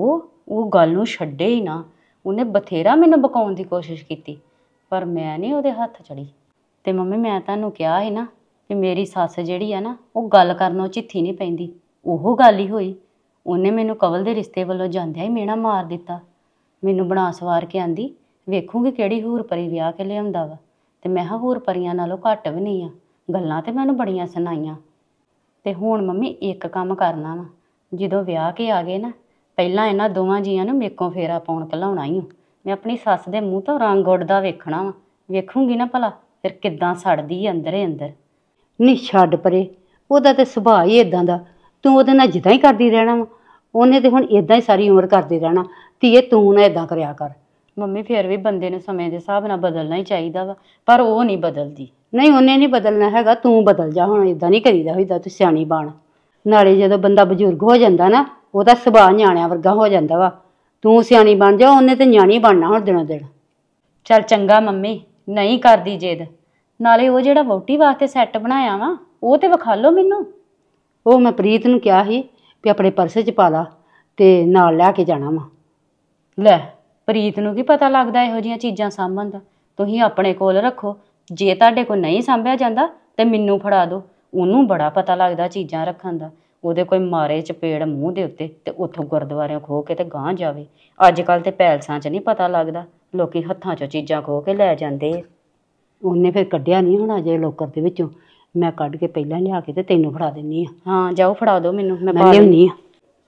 ਉਹ ਗੱਲ ਨੂੰ ਛੱਡੇ ਹੀ ਨਾ। ਉਹਨੇ ਬਥੇਰਾ ਮੈਨੂੰ ਬਕਾਉਣ ਦੀ ਕੋਸ਼ਿਸ਼ ਕੀਤੀ, ਪਰ ਮੈਂ ਨਹੀਂ ਉਹਦੇ ਹੱਥ ਚੜੀ। ਤੇ ਮੰਮੀ ਮੈਂ ਤੁਹਾਨੂੰ ਕਿਹਾ ਸੀ ਨਾ ਕਿ ਮੇਰੀ ਸੱਸ ਜਿਹੜੀ ਆ ਨਾ ਉਹ ਗੱਲ ਕਰਨੋਂ ਚਿੱਥੀ ਨਹੀਂ ਪੈਂਦੀ। ਉਹ ਗੱਲ ਹੀ ਹੋਈ। ਉਹਨੇ ਮੈਨੂੰ ਕਵਲ ਦੇ ਰਿਸ਼ਤੇ ਵੱਲੋਂ ਜਾਂਦਿਆਂ ਹੀ ਮਿਹਣਾ ਮਾਰ ਦਿੱਤਾ। ਮੈਨੂੰ ਬਣਾ ਸਵਾਰ ਕੇ ਆਂਦੀ ਵੇਖੂਗੀ ਕਿਹੜੀ ਹੂਰ ਪਰੀ ਵਿਆਹ ਕੇ ਲਿਆਉਂਦਾ ਵਾ। ਤੇ ਮੈਂ ਕਿਹਾ ਹੂਰ ਪਰੀਆਂ ਨਾਲੋਂ ਘੱਟ ਵੀ ਨਹੀਂ ਆ। ਗੱਲਾਂ ਤੇ ਮੈਨੂੰ ਬੜੀਆਂ ਸੁਣਾਈਆਂ। ਤੇ ਹੁਣ ਮੰਮੀ ਇੱਕ ਕੰਮ ਕਰਨਾ ਵਾ, ਜਦੋਂ ਵਿਆਹ ਕੇ ਆ ਗਏ ਨਾ ਪਹਿਲਾਂ ਇਹਨਾਂ ਦੋਵਾਂ ਜੀਆਂ ਨੂੰ ਮੇਕੋਂ ਫੇਰਾ ਪਾਉਣ ਘਲਾਉਣਾ ਹੀ। ਮੈਂ ਆਪਣੀ ਸੱਸ ਦੇ ਮੂੰਹ ਤੋਂ ਰੰਗ ਉੱਡਦਾ ਵੇਖਣਾ ਵਾ। ਵੇਖੂੰਗੀ ਨਾ ਭਲਾ ਫਿਰ ਕਿੱਦਾਂ ਸੜਦੀ ਅੰਦਰੇ ਅੰਦਰ। ਨਹੀਂ ਛੱਡ ਪਰੇ, ਉਹਦਾ ਤੇ ਸੁਭਾਅ ਹੀ ਇਦਾਂ ਦਾ। ਤੂੰ ਉਹਦੇ ਨਾਲ ਜਿੱਦਾਂ ਹੀ ਕਰਦੀ ਰਹਿਣਾ ਵਾ। ਉਹਨੇ ਤੇ ਹੁਣ ਇਦਾਂ ਹੀ ਸਾਰੀ ਉਮਰ ਕਰਦੀ ਰਹਿਣਾ। ਧੀਏ ਤੂੰ ਨਾ ਇਦਾਂ ਕਰਿਆ ਕਰ। ਮੰਮੀ ਫਿਰ ਵੀ ਬੰਦੇ ਨੂੰ ਸਮੇਂ ਦੇ ਹਿਸਾਬ ਨਾਲ ਬਦਲਣਾ ਹੀ ਚਾਹੀਦਾ ਵਾ, ਪਰ ਉਹ ਨਹੀਂ ਬਦਲਦੀ। ਨਹੀਂ ਉਹਨੇ ਨਹੀਂ ਬਦਲਣਾ ਹੈਗਾ, ਤੂੰ ਬਦਲ ਜਾ। ਹੁਣ ਇਦਾਂ ਨਹੀਂ ਕਰੀਦਾ ਹੋਈਦਾ, ਤੂੰ ਸਿਆਣੀ ਬਣ। ਨਾਲੇ ਜਦੋਂ ਬੰਦਾ ਬਜ਼ੁਰਗ ਹੋ ਜਾਂਦਾ ਨਾ ਉਹਦਾ ਸੁਭਾਅ ਨਿਆਣਿਆਂ ਵਰਗਾ ਹੋ ਜਾਂਦਾ ਵਾ। ਤੂੰ ਸਿਆਣੀ ਬਣ ਜਾ, ਉਹਨੇ ਤੇ ਨਿਆਣੀ ਬਣਨਾ ਹੁਣ ਦਿਨੋਂ ਦਿਨ। ਚੱਲ ਚੰਗਾ ਮੰਮੀ, ਨਹੀਂ ਕਰਦੀ ਜਿੱਦ। ਨਾਲੇ ਉਹ ਜਿਹੜਾ ਵਹੁਟੀ ਵਾਸਤੇ ਸੈੱਟ ਬਣਾਇਆ ਵਾ ਉਹ ਤੇ ਵਿਖਾ ਲਓ ਮੈਨੂੰ। ਉਹ ਮੈਂ ਪ੍ਰੀਤ ਨੂੰ ਕਿਹਾ ਸੀ ਵੀ ਆਪਣੇ ਪਰਸ 'ਚ ਪਾ ਲਾ ਤੇ ਨਾਲ ਲੈ ਕੇ ਜਾਣਾ ਵਾ। ਲੈ ਪ੍ਰੀਤ ਨੂੰ ਕੀ ਪਤਾ ਲੱਗਦਾ ਇਹੋ ਜਿਹੀਆਂ ਚੀਜ਼ਾਂ ਸਾਂਭਣ ਦਾ। ਤੁਸੀਂ ਆਪਣੇ ਕੋਲ ਰੱਖੋ, ਜੇ ਤੁਹਾਡੇ ਕੋਲ ਨਹੀਂ ਸਾਂਭਿਆ ਜਾਂਦਾ ਤੇ ਮੈਨੂੰ ਫੜਾ ਦਿਓ। ਉਹਨੂੰ ਬੜਾ ਪਤਾ ਲੱਗਦਾ ਚੀਜ਼ਾਂ ਰੱਖਣ ਦਾ। ਉਹਦੇ ਕੋਈ ਮਾਰੇ ਚਪੇੜ ਮੂੰਹ ਦੇ ਉੱਤੇ ਤੇ ਉੱਥੋਂ ਗੁਰਦੁਆਰਿਓਂ ਖੋਹ ਕੇ ਤੇ ਗਾਂਹ ਜਾਵੇ। ਅੱਜ ਕੱਲ੍ਹ ਤੇ ਪੈਲਸਾਂ 'ਚ ਨਹੀਂ ਪਤਾ ਲੱਗਦਾ, ਲੋਕੀ ਹੱਥਾਂ 'ਚੋਂ ਚੀਜ਼ਾਂ ਖੋਹ ਕੇ ਲੈ ਜਾਂਦੇ ਆ। ਉਹਨੇ ਫਿਰ ਕੱਢਿਆ ਨਹੀਂ ਹੋਣਾ ਜੇ ਲੋਕਰ ਦੇ ਵਿੱਚੋਂ। ਮੈਂ ਕੱਢ ਕੇ ਪਹਿਲਾਂ ਲਿਆ ਕੇ ਤੇ ਤੈਨੂੰ ਫੜਾ ਦਿੰਨੀ ਆ। ਹਾਂ ਜਾਓ ਫੜਾ ਦਿਓ ਮੈਨੂੰ, ਮੈਂ ਮੈਂ ਲਿਆਉਣੀ ਆ।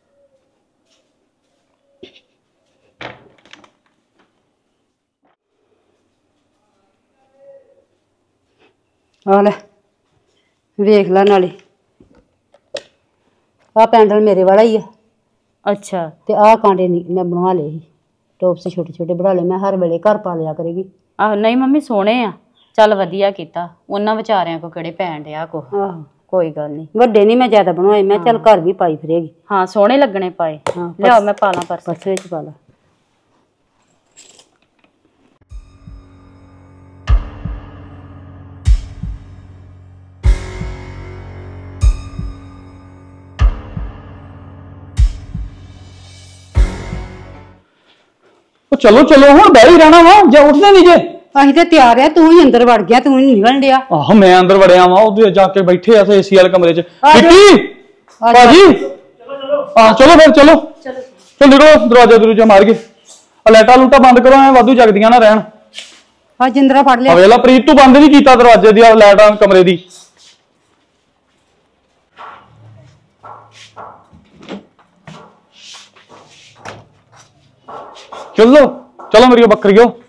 ਆ ਲੈ ਵੇਖ ਲੈ, ਨਾਲੇ ਆਹ ਪੈਂਡਲ ਮੇਰੇ ਵਾਲਾ ਹੀ ਆ। ਅੱਛਾ ਤੇ ਆਹ ਕਾਂਡੇ ਨਹੀਂ ਮੈਂ ਬਣਵਾ ਲਏ ਸੀ, ਟੋਪਸ ਛੋਟੇ ਛੋਟੇ ਬਣਾ ਲਏ। ਮੈਂ ਹਰ ਵੇਲੇ ਘਰ ਪਾ ਲਿਆ ਕਰੇਗੀ। ਆਹੋ ਨਹੀਂ ਮੰਮੀ ਸੋਹਣੇ ਆ। ਚੱਲ ਵਧੀਆ ਕੀਤਾ। ਉਹਨਾਂ ਵਿਚਾਰਿਆਂ ਕੋ ਕਿਹੜੇ ਪੈਣ ਡਿਆ ਕੋ। ਆਹੋ ਕੋਈ ਗੱਲ ਨਹੀਂ। ਵੱਡੇ ਨਹੀਂ ਮੈਂ ਜ਼ਿਆਦਾ ਬਣਵਾਏ। ਮੈਂ ਚੱਲ ਘਰ ਵੀ ਪਾਈ ਫਿਰੇਗੀ। ਹਾਂ ਸੋਹਣੇ ਲੱਗਣੇ ਪਾਏ। ਹਾਂ, ਲਿਆਓ ਮੈਂ ਪਾ ਲਾਂ ਪਰਸ। ਪਰਸ ਵਿੱਚ ਪਾ ਲਾ। ਉਹ ਚਲੋ ਚਲੋ ਹੁਣ ਬਹਿ ਹੀ ਰਹਿਣਾ ਵਾ, ਜਾਂ ਉੱਠਦੇ ਨਹੀਂ ਜੇ? ਅਸੀਂ ਤੇ ਤਿਆਰ ਆ, ਤੂੰ ਹੀ ਅੰਦਰ ਵੜ ਗਿਆ, ਤੂੰ ਹੀ ਨਿਕਲਣ ਡਿਆ। ਆਹ ਮੈਂ ਅੰਦਰ ਵੜਿਆ ਵਾਂ, ਉਹ ਜਾ ਕੇ ਬੈਠੇ ਆ ਏਸੀ ਵਾਲੇ ਕਮਰੇ 'ਚ। ਵਿੱਕੀ ਭਾਜੀ ਆਹ ਚਲੋ ਫਿਰ ਚਲੋ ਚਲੋ ਨਿਕਲੋ, ਦਰਵਾਜ਼ਾ ਦਰੂਜਾ ਮਾਰ ਕੇ। ਆ ਲਾਈਟਾਂ ਲੂਟਾਂ ਬੰਦ ਕਰੋ, ਐ ਵਾਧੂ ਜਗਦੀਆਂ ਨਾ ਰਹਿਣ। ਆ ਜਿੰਦਰਾ ਫੜ ਲਿਆ। ਵੇਲਾ ਪ੍ਰੀਤ ਤੂੰ ਬੰਦ ਨਹੀਂ ਕੀਤਾ ਦਰਵਾਜ਼ੇ ਦੀ ਲਾਈਟਾਂ ਕਮਰੇ ਦੀ। ਚਲੋ ਚਲੋ ਮੇਰੀ ਬੱਕਰੀਓ।